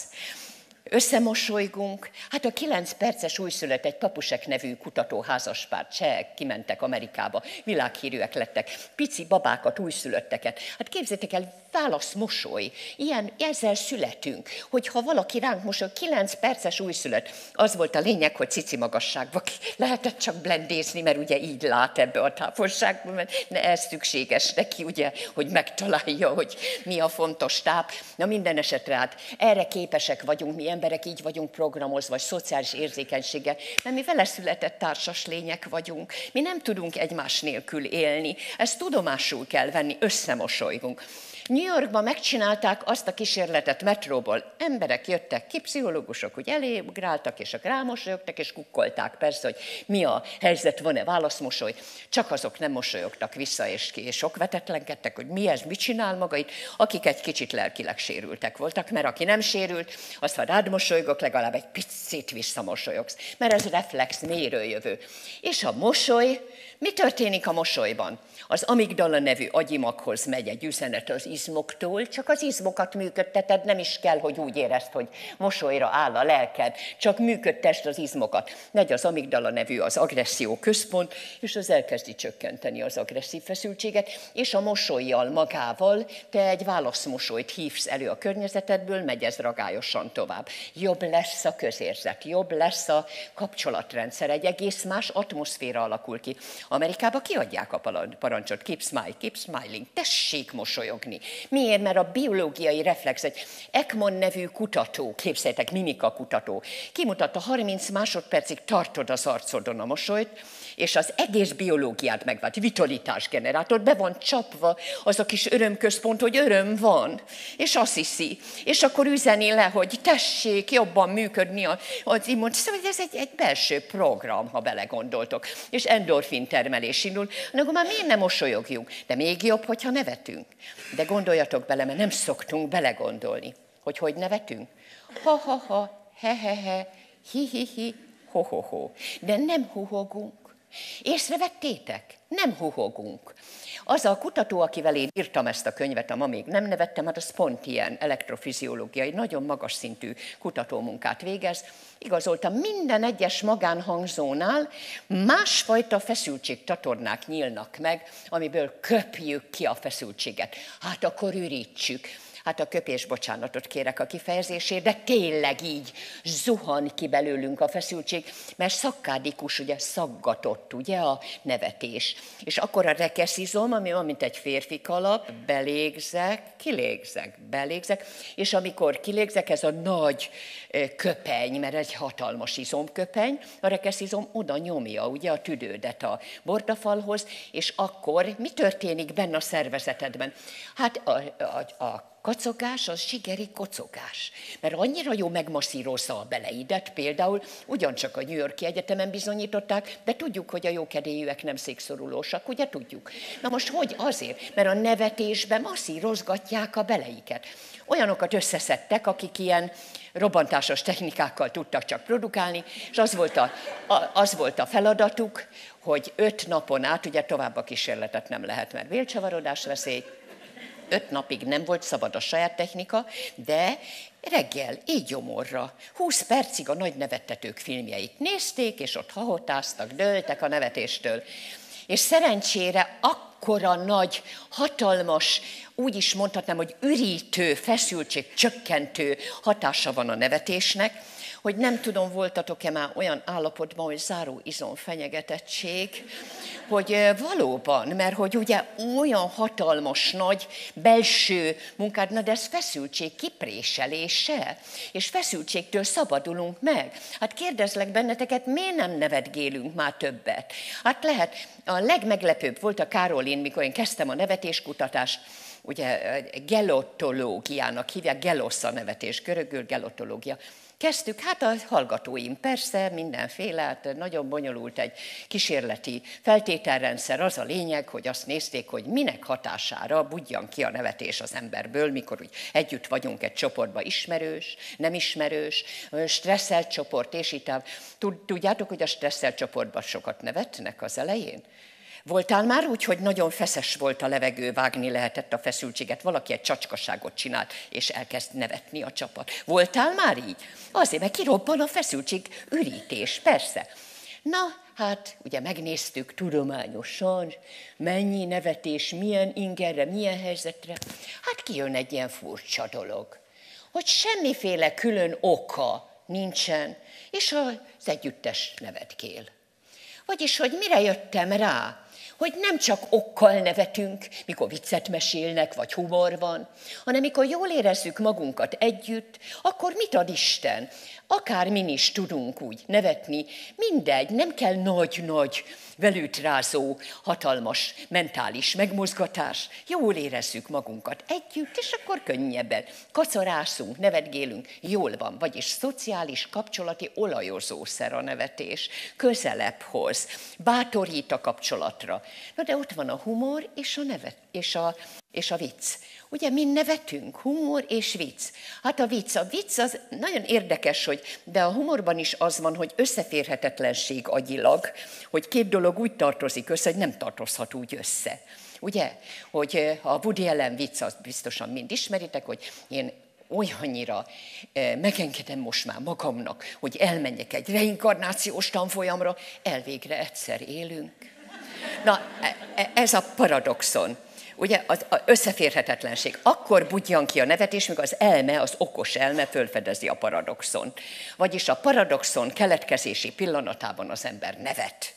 Összemosolygunk. Hát a kilenc perces újszülött, egy Papusek nevű kutató házaspár, csehek, kimentek Amerikába, világhírűek lettek, pici babákat, újszülötteket. Hát képzeljétek el, válasz mosoly. Ilyen, ezzel születünk, hogyha valaki ránk mosoly, kilenc perces újszülött. Az volt a lényeg, hogy cici magasságban lehetett csak blendézni, mert ugye így lát ebbe a távolságban, mert ez szükséges neki, ugye, hogy megtalálja, hogy mi a fontos táp. Na minden esetre hát erre képesek vagyunk, mi emberek így vagyunk programozva, vagy szociális érzékenységgel, mert mi vele született társas lények vagyunk. Mi nem tudunk egymás nélkül élni. Ezt tudomásul kell venni, összemosolygunk. New Yorkban megcsinálták azt a kísérletet metróból. Emberek jöttek ki, pszichológusok, hogy elégráltak, és rámosolyogtak, és kukkolták persze, hogy mi a helyzet, van-e válaszmosoly. Csak azok nem mosolyogtak vissza, és, és sok vetetlenkedtek, hogy mi ez, mit csinál maga itt, akik egy kicsit lelkileg sérültek voltak, mert aki nem sérült, azt ha rád mosolygok, legalább egy picit visszamosolyogsz, mert ez reflex mérőjövő. És a mosoly, mi történik a mosolyban? Az amigdala nevű agyimaghoz megy egy üzenet az izmoktól, csak az izmokat működteted, nem is kell, hogy úgy érezd, hogy mosolyra áll a lelked, csak működtesd az izmokat. Megy az amigdala nevű az agresszió központ, és az elkezdi csökkenteni az agresszív feszültséget, és a mosollyal magával te egy válaszmosolyt hívsz elő a környezetedből, megy ez ragályosan tovább. Jobb lesz a közérzet, jobb lesz a kapcsolatrendszer, egy egész más atmoszféra alakul ki. Amerikában kiadják a parancsot, keep smile, keep smiling, tessék mosolyogni. Miért? Mert a biológiai reflex, egy Ekman nevű kutató, képzeljétek, mimika kutató, kimutatta, harminc másodpercig tartod az arcodon a mosolyt, és az egész biológiát megvált, vitalitásgenerátor, be van csapva az a kis örömközpont, hogy öröm van, és azt hiszi, és akkor üzeni le, hogy tessék jobban működni az immun. Szóval ez egy, egy belső program, ha belegondoltok, és endorfin termelés indul, akkor már miért nem mosolyogjunk? De még jobb, hogyha nevetünk. De gondoljatok bele, mert nem szoktunk belegondolni, hogy hogy nevetünk. Ha-ha-ha, he-he-he, hi-hi-hi, ho-ho-ho. De nem huhogunk. Észrevettétek? Nem huhogunk. Az a kutató, akivel én írtam ezt a könyvet, a ma még nem nevettem, hát az pont ilyen elektrofiziológiai, nagyon magas szintű kutatómunkát végez, igazolta, minden egyes magánhangzónál másfajta feszültségcsatornák nyílnak meg, amiből köpjük ki a feszültséget. Hát akkor ürítsük. Hát a köpés, bocsánatot kérek a kifejezésért, de tényleg így zuhan ki belőlünk a feszültség, mert szakkádikus, ugye szaggatott, ugye a nevetés. És akkor a rekeszizom, ami olyan, mint egy férfi kalap, belégzek, kilégzek, belégzek, és amikor kilégzek, ez a nagy köpeny, mert egy hatalmas izomköpeny, a rekeszizom oda nyomja, ugye a tüdődet a bordafalhoz, és akkor mi történik benne a szervezetedben? Hát a, a, a kacogás az zsigeri kocogás, mert annyira jó megmasszírozza a beleidet, például ugyancsak a New York-i Egyetemen bizonyították, de tudjuk, hogy a jókedélyűek nem székszorulósak, ugye tudjuk. Na most hogy? Azért, mert a nevetésben masszírozgatják a beleiket. Olyanokat összeszedtek, akik ilyen robbantásos technikákkal tudtak csak produkálni, és az volt a, a, az volt a feladatuk, hogy öt napon át, ugye tovább a kísérletet nem lehet, mert vércsavarodás veszély, öt napig nem volt szabad a saját technika, de reggel, így gyomorra, húsz percig a nagy nevettetők filmjeit nézték, és ott hahotáztak, dőltek a nevetéstől. És szerencsére akkora nagy, hatalmas, úgy is mondhatnám, hogy ürítő, feszültség, csökkentő hatása van a nevetésnek, hogy nem tudom, voltatok-e már olyan állapotban, hogy záró izomfenyegetettség, hogy valóban, mert hogy ugye olyan hatalmas, nagy belső munkád, na de ez feszültség kipréselése, és feszültségtől szabadulunk meg. Hát kérdezlek benneteket, miért nem nevetgélünk már többet? Hát lehet, a legmeglepőbb volt a Károlin, mikor én kezdtem a nevetéskutatást, ugye gelottológiának hívják, gelosz a nevetés, görögül gelottológia. Kezdtük, hát a hallgatóim, persze, mindenféle, hát nagyon bonyolult egy kísérleti feltételrendszer, az a lényeg, hogy azt nézték, hogy minek hatására budjan ki a nevetés az emberből, mikor úgy együtt vagyunk egy csoportban, ismerős, nem ismerős, stresszelt csoport, és így tudjátok, hogy a stresszelt csoportban sokat nevetnek az elején? Voltál már úgy, hogy nagyon feszes volt a levegő, vágni lehetett a feszültséget, valaki egy csacskaságot csinált, és elkezd nevetni a csapat. Voltál már így? Azért, mert kirobban a feszültség, ürítés, persze. Na, hát ugye megnéztük tudományosan, mennyi nevetés, milyen ingerre, milyen helyzetre. Hát kijön egy ilyen furcsa dolog, hogy semmiféle külön oka nincsen, és az együttes nevetkél. Vagyis, hogy mire jöttem rá? Hogy nem csak okkal nevetünk, mikor viccet mesélnek, vagy humor van, hanem mikor jól érezzük magunkat együtt, akkor mit ad Isten? Akármin is tudunk úgy nevetni, mindegy, nem kell nagy-nagy, velőtrázó, hatalmas mentális megmozgatás. Jól érezzük magunkat együtt, és akkor könnyebben kacarászunk, nevetgélünk, jól van. Vagyis szociális, kapcsolati olajozószer a nevetés, közelebb hoz, bátorít a kapcsolatra. Na de ott van a humor és a nevet, és a és a vicc. Ugye mi nevetünk, humor és vicc. Hát a vicc, a vicc az nagyon érdekes, hogy, de a humorban is az van, hogy összeférhetetlenség agyilag, hogy két dolog úgy tartozik össze, hogy nem tartozhat úgy össze. Ugye, hogy a Woody Allen vicc, azt biztosan mind ismeritek, hogy én olyannyira eh, megengedem most már magamnak, hogy elmenjek egy reinkarnációs tanfolyamra, elvégre egyszer élünk. Na, ez a paradoxon. Ugye az összeférhetetlenség. Akkor budjan ki a nevetés, míg az elme, az okos elme fölfedezi a paradoxon. Vagyis a paradoxon keletkezési pillanatában az ember nevet.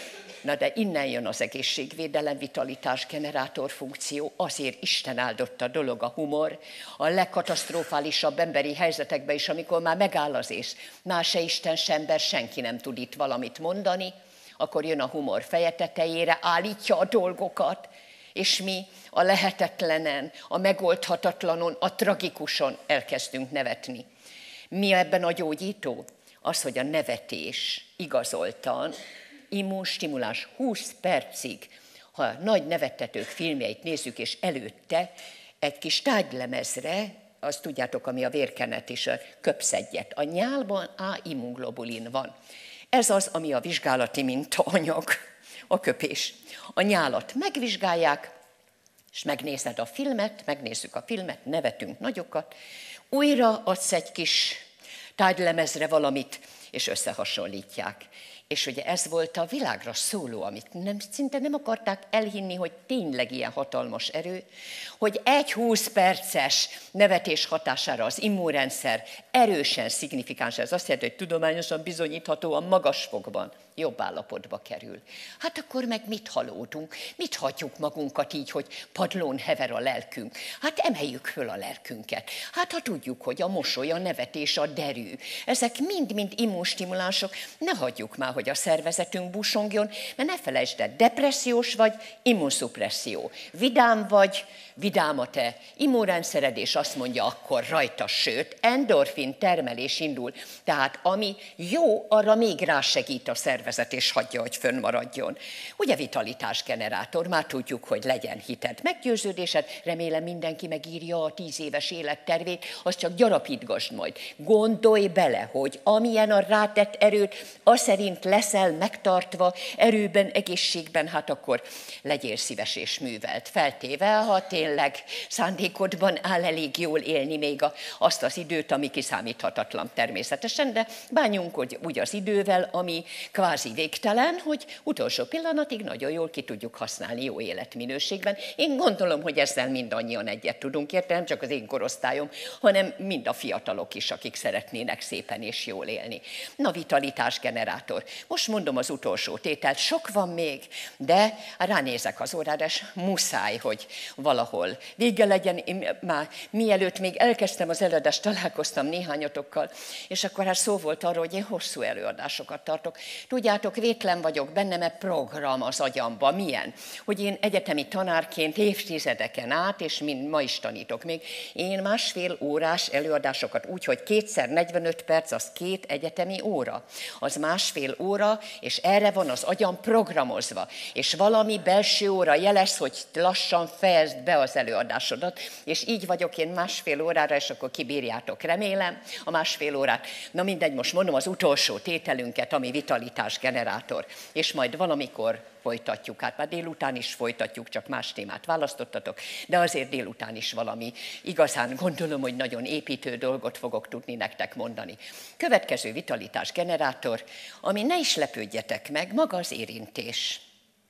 Na de innen jön az egészségvédelem, vitalitás, generátor funkció, azért Isten áldotta dolog a humor, a legkatasztrofálisabb emberi helyzetekben is, amikor már megáll az ész, már se Isten, se ember, senki nem tud itt valamit mondani, akkor jön a humor feje tetejére, állítja a dolgokat, és mi a lehetetlenen, a megoldhatatlanon, a tragikuson elkezdünk nevetni. Mi ebben a gyógyító? Az, hogy a nevetés igazoltan, immunstimulás húsz percig, ha nagy nevettetők filmjeit nézzük, és előtte egy kis tárgylemezre, azt tudjátok, ami a vérkenet is, köpsz egyet. A nyálban A immunglobulin van. Ez az, ami a vizsgálati mintaanyag, a köpés. A nyálat megvizsgálják, és megnézed a filmet, megnézzük a filmet, nevetünk nagyokat, újra adsz egy kis tárgylemezre valamit, és összehasonlítják. És ugye ez volt a világra szóló, amit nem, szinte nem akarták elhinni, hogy tényleg ilyen hatalmas erő, hogy egy húsz perces nevetés hatására az immunrendszer erősen szignifikáns. Ez azt jelenti, hogy tudományosan bizonyíthatóan magas fokban jobb állapotba kerül. Hát akkor meg mit halódunk? Mit hagyjuk magunkat így, hogy padlón hever a lelkünk? Hát emeljük föl a lelkünket. Hát ha tudjuk, hogy a mosoly, a nevetés, a derű, ezek mind-mind immunstimulánsok, ne hagyjuk már, hogy a szervezetünk busongjon, mert ne felejtsd el, depressziós vagy, immunszupresszió. Vidám vagy, vidám a te immunrendszered, és azt mondja akkor rajta, sőt, endorfin termelés indul. Tehát ami jó, arra még rásegít a szervezet, és hagyja, hogy fönnmaradjon. Ugye vitalitás generátor, már tudjuk, hogy legyen hited, meggyőződésed, remélem mindenki megírja a tíz éves élettervét, azt csak gyarapítgasd majd. Gondolj bele, hogy amilyen a rátett erőt, az szerint leszel megtartva, erőben, egészségben, hát akkor legyél szíves és művelt. Feltéve, ha tényleg szándékodban áll elég jól élni még a, azt az időt, ami kiszámíthatatlan természetesen, de bánjunk hogy úgy az idővel, ami kvázi végtelen, hogy utolsó pillanatig nagyon jól ki tudjuk használni jó életminőségben. Én gondolom, hogy ezzel mindannyian egyet tudunk érteni, nem csak az én korosztályom, hanem mind a fiatalok is, akik szeretnének szépen és jól élni. Na, vitalitás generátor. Most mondom az utolsó tételt, sok van még, de ránézek az órára, és muszáj, hogy valahol vége legyen. Én már mielőtt még elkezdtem az előadást, találkoztam néhányatokkal, és akkor hát szó volt arról, hogy én hosszú előadásokat tartok. Tudjátok, vétlen vagyok benne, mert program az agyamba. Milyen? Hogy én egyetemi tanárként évtizedeken át, és mind ma is tanítok még, én másfél órás előadásokat úgy, hogy kétszer negyvenöt perc, az két egyetemi óra. Az másfél óra, és erre van az agyam programozva. És valami belső óra jelez, hogy lassan fejezd be az előadásodat, és így vagyok én másfél órára, és akkor kibírjátok, remélem, a másfél órát. Na mindegy, most mondom az utolsó tételünket, ami vitalitás generátor, és majd valamikor folytatjuk, hát már délután is folytatjuk, csak más témát választottatok, de azért délután is valami igazán gondolom, hogy nagyon építő dolgot fogok tudni nektek mondani. Következő vitalitás generátor, ami ne is lepődjetek meg, maga az érintés.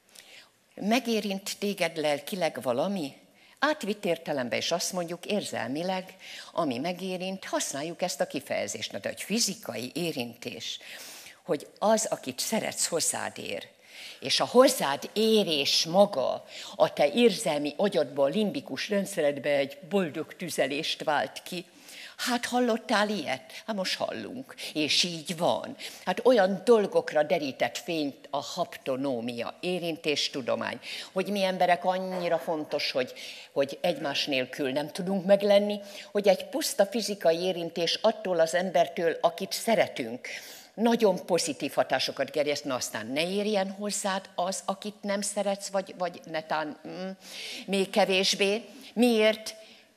Megérint téged lelkileg valami? Átvitt értelemben is azt mondjuk érzelmileg, ami megérint, használjuk ezt a kifejezést, de egy fizikai érintés, hogy az, akit szeretsz, hozzád ér. És a hozzád érés maga a te érzelmi agyadban, a limbikus rendszeredben egy boldog tüzelést vált ki. Hát hallottál ilyet? Hát most hallunk. És így van. Hát olyan dolgokra derített fényt a haptonómia, érintéstudomány, hogy mi emberek annyira fontos, hogy, hogy egymás nélkül nem tudunk meglenni, hogy egy puszta fizikai érintés attól az embertől, akit szeretünk, nagyon pozitív hatásokat gerjeszt, na aztán ne érjen hozzád az, akit nem szeretsz, vagy, vagy netán mm, még kevésbé. Miért?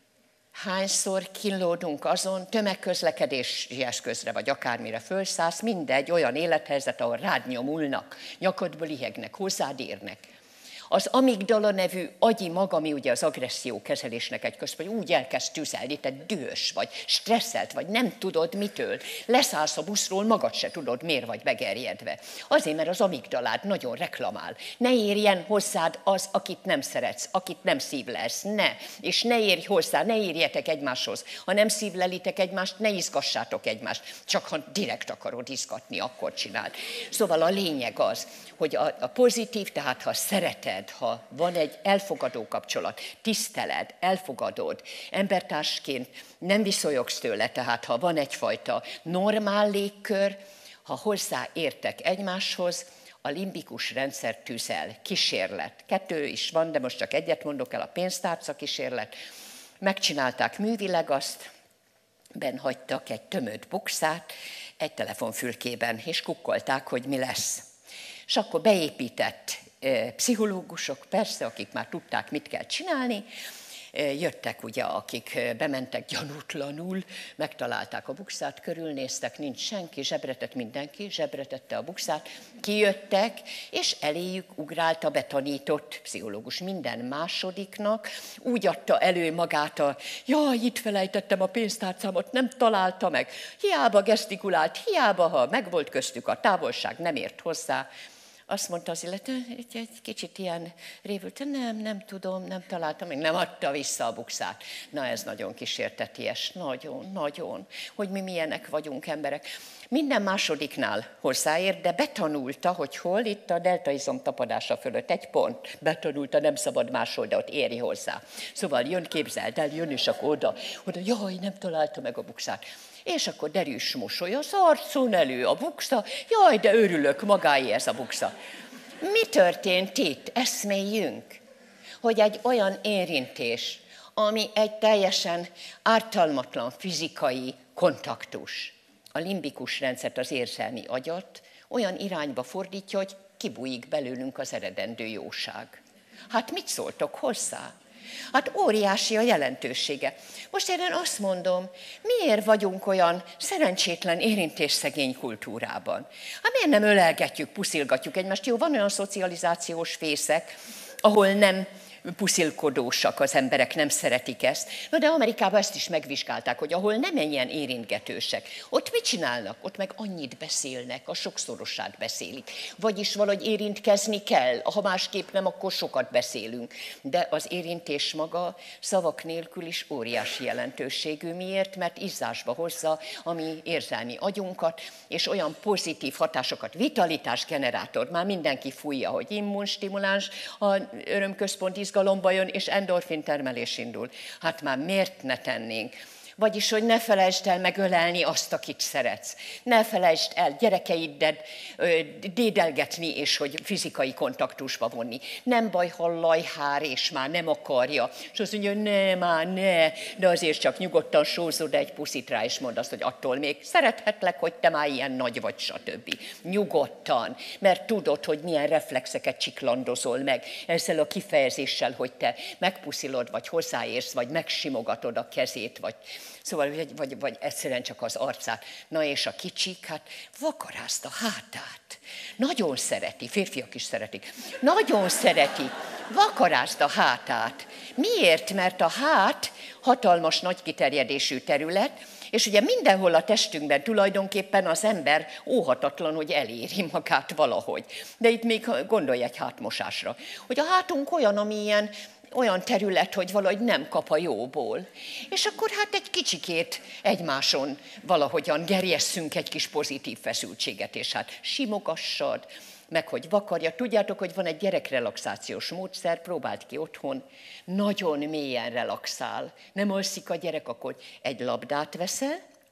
Hányszor kínlódunk azon, tömegközlekedési eszközre, vagy akármire fölszállsz, mindegy olyan élethelyzet, ahol rád nyomulnak, nyakadból ihegnek, hozzád érnek. Az amigdala nevű agyi mag, ami ugye az agressziókezelésnek egy központ, úgy elkezd tüzelni, te dühös vagy, stresszelt vagy, nem tudod mitől. Leszállsz a buszról, magad se tudod, miért vagy megerjedve. Azért, mert az amigdalád nagyon reklamál. Ne érjen hozzád az, akit nem szeretsz, akit nem szívlelsz, ne. És ne érj hozzá, ne érjetek egymáshoz. Ha nem szívlelitek egymást, ne izgassátok egymást. Csak ha direkt akarod izgatni, akkor csináld. Szóval a lényeg az, hogy a, a pozitív, tehát ha szereted, ha van egy elfogadó kapcsolat, tiszteled, elfogadod, embertársként nem viszonyogsz tőle, tehát ha van egyfajta normál légkör, ha hozzáértek egymáshoz, a limbikus rendszer tüzel, kísérlet. Kettő is van, de most csak egyet mondok el, a pénztárca kísérlet. Megcsinálták művileg azt, benn hagytak egy tömött bukszát egy telefonfülkében, és kukkolták, hogy mi lesz. És akkor beépített pszichológusok, persze, akik már tudták, mit kell csinálni, jöttek ugye, akik bementek gyanútlanul, megtalálták a bukszát, körülnéztek, nincs senki, zsebretett mindenki, zsebretette a bukszát, kijöttek, és eléjük ugrált a betanított pszichológus minden másodiknak, úgy adta elő magát a, jaj, itt felejtettem a pénztárcámat, nem találta meg, hiába gesztikulált, hiába, ha megvolt köztük a távolság, nem ért hozzá. Azt mondta az illető, egy, egy kicsit ilyen révült, nem, nem tudom, nem találtam, még nem adta vissza a bukszát. Na ez nagyon kísérteties, nagyon, nagyon, hogy mi milyenek vagyunk emberek. Minden másodiknál hozzáért, de betanulta, hogy hol, itt a deltaizom tapadása fölött egy pont, betanulta, nem szabad máshol, de ott éri hozzá. Szóval jön, képzeld el, jön és akkor oda, oda, jaj, nem találta meg a bukszát. És akkor derűs mosoly az arcon, elő a buksa, jaj, de örülök, magáé ez a buksa. Mi történt itt? Eszméljünk, hogy egy olyan érintés, ami egy teljesen ártalmatlan fizikai kontaktus, a limbikus rendszert, az érzelmi agyat olyan irányba fordítja, hogy kibújik belőlünk az eredendő jóság. Hát mit szóltok hozzá? Hát óriási a jelentősége. Most én azt mondom, miért vagyunk olyan szerencsétlen érintésszegény kultúrában? Hát miért nem ölelgetjük, puszilgatjuk egymást? Jó, van olyan szocializációs fészek, ahol nem puszilkodósak az emberek, nem szeretik ezt. Na de Amerikában ezt is megvizsgálták, hogy ahol nem ilyen érintgetősek, ott mit csinálnak? Ott meg annyit beszélnek, a sokszorosát beszélik. Vagyis valahogy érintkezni kell, ha másképp nem, akkor sokat beszélünk. De az érintés maga szavak nélkül is óriási jelentőségű. Miért? Mert izzásba hozza a mi érzelmi agyunkat, és olyan pozitív hatásokat, vitalitás generátor, már mindenki fújja, hogy immunstimuláns, a örömközpont izgalomba jön, és endorfin termelés indul. Hát már miért ne tennénk? Vagyis, hogy ne felejtsd el megölelni azt, akit szeretsz. Ne felejtsd el gyerekeiddel dédelgetni, és hogy fizikai kontaktusba vonni. Nem baj, ha lajhár, és már nem akarja. És azt mondja, ne, már ne, de azért csak nyugodtan sózod egy puszit rá, és mondd azt, hogy attól még szerethetlek, hogy te már ilyen nagy vagy, stb. Nyugodtan, mert tudod, hogy milyen reflexeket csiklandozol meg ezzel a kifejezéssel, hogy te megpuszilod, vagy hozzáérsz, vagy megsimogatod a kezét, vagy Szóval, vagy, vagy, vagy egyszerűen csak az arcát. Na és a kicsik, hát vakarázd a hátát. Nagyon szereti, férfiak is szeretik. Nagyon szereti, vakarázd a hátát. Miért? Mert a hát hatalmas, nagy kiterjedésű terület, és ugye mindenhol a testünkben tulajdonképpen az ember óhatatlan, hogy eléri magát valahogy. De itt még gondolj egy hátmosásra, hogy a hátunk olyan, ami ilyen, olyan terület, hogy valahogy nem kap a jóból. És akkor hát egy kicsikét egymáson valahogyan gerjesszünk egy kis pozitív feszültséget, és hát simogassad, meg hogy vakarja. Tudjátok, hogy van egy gyerekrelaxációs módszer, próbáld ki otthon, nagyon mélyen relaxál. Nem alszik a gyerek, akkor egy labdát veszel,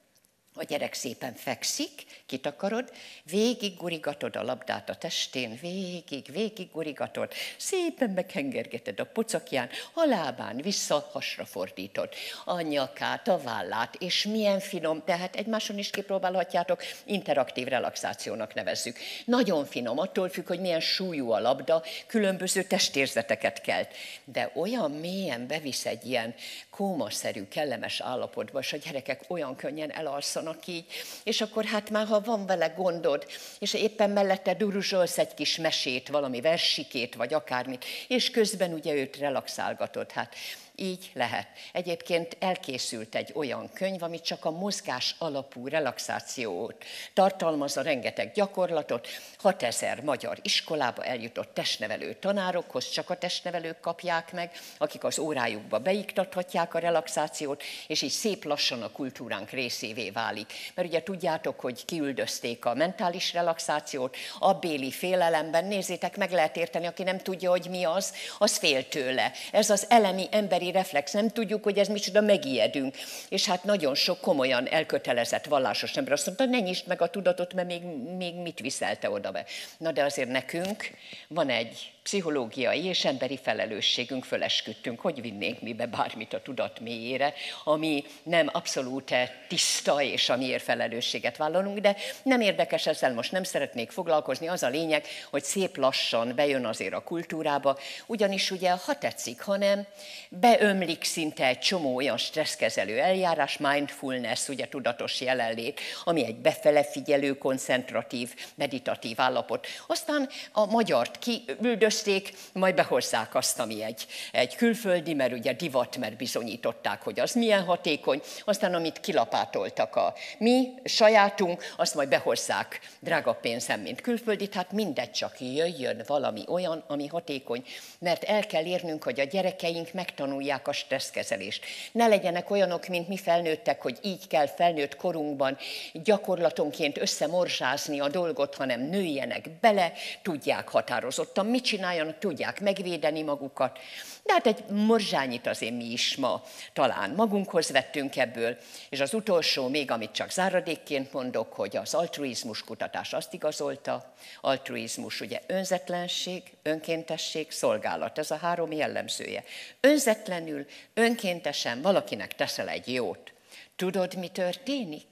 A gyerek szépen fekszik, kitakarod, végig gurigatod a labdát a testén, végig, végig gurigatod, szépen meghengergeted a pocakján, a lábán, vissza, hasra fordítod. A nyakát, a vállát, és milyen finom, tehát egymáson is kipróbálhatjátok, interaktív relaxációnak nevezzük. Nagyon finom, attól függ, hogy milyen súlyú a labda, különböző testérzeteket kelt. De olyan mélyen bevisz egy ilyen kómaszerű, kellemes állapotba, és a gyerekek olyan könnyen elalszanak így, és akkor hát már, ha van vele gondod, és éppen mellette duruzsolsz egy kis mesét, valami versikét, vagy akármit, és közben ugye őt relaxálgatod, hát így lehet. Egyébként elkészült egy olyan könyv, ami csak a mozgás alapú relaxációt tartalmazza, rengeteg gyakorlatot, hatezer magyar iskolába eljutott testnevelő tanárokhoz, csak a testnevelők kapják meg, akik az órájukba beiktathatják a relaxációt, és így szép lassan a kultúránk részévé válik. Mert ugye tudjátok, hogy kiüldözték a mentális relaxációt, abbéli félelemben, nézzétek, meg lehet érteni, aki nem tudja, hogy mi az, az fél tőle. Ez az elemi emberi reflex, nem tudjuk, hogy ez micsoda, megijedünk. És hát nagyon sok komolyan elkötelezett vallásos ember azt mondta, ne nyisd meg a tudatot, mert még, még mit viszelte oda be. Na de azért nekünk van egy pszichológiai és emberi felelősségünk, fölesküdtünk, hogy vinnénk mi be bármit a tudat mélyére, ami nem abszolút tiszta, és amiért felelősséget vállalunk, de nem érdekes, ezzel most nem szeretnék foglalkozni, az a lényeg, hogy szép lassan bejön azért a kultúrába, ugyanis ugye, ha tetszik, hanem beömlik szinte egy csomó olyan stresszkezelő eljárás, mindfulness, ugye tudatos jelenlét, ami egy befele figyelő, koncentratív, meditatív állapot. Aztán a magyart kiüldözték, majd behozzák azt, ami egy, egy külföldi, mert ugye divat, mert bizonyították, hogy az milyen hatékony, aztán amit kilapátoltak a mi sajátunk, azt majd behozzák drága pénzen, mint külföldi, hát mindegy, csak jöjjön valami olyan, ami hatékony, mert el kell érnünk, hogy a gyerekeink megtanulják a stresszkezelést. Ne legyenek olyanok, mint mi felnőttek, hogy így kell felnőtt korunkban gyakorlatonként összemorzsázni a dolgot, hanem nőjenek bele, tudják határozottan mit csináljanak, tudják megvédeni magukat. De hát egy morzsányit azért mi is ma talán magunkhoz vettünk ebből, és az utolsó még, amit csak záradékként mondok, hogy az altruizmus kutatás azt igazolta, altruizmus ugye önzetlenség, önkéntesség, szolgálat, ez a három jellemzője. Önzetlenül, önkéntesen valakinek teszel egy jót. Tudod, mi történik?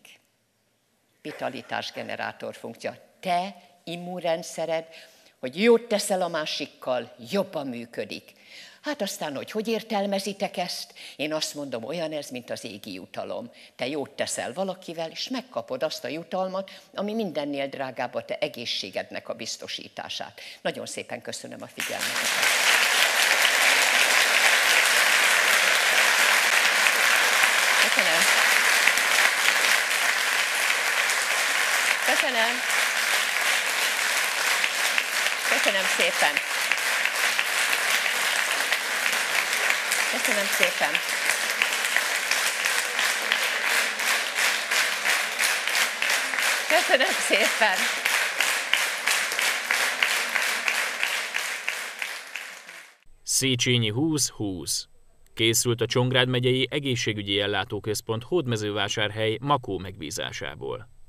Vitalitásgenerátor funkció. Te immunrendszered, hogy jót teszel a másikkal, jobban működik. Hát aztán, hogy hogy értelmezitek ezt? Én azt mondom, olyan ez, mint az égi jutalom. Te jót teszel valakivel, és megkapod azt a jutalmat, ami mindennél drágább a te egészségednek a biztosítását. Nagyon szépen köszönöm a figyelmet. Köszönöm. Köszönöm. Köszönöm szépen. Köszönöm szépen. Köszönöm szépen. Széchenyi húsz húsz. Készült a Csongrád megyei egészségügyi ellátóközpont Hódmezővásárhely Makó megbízásából.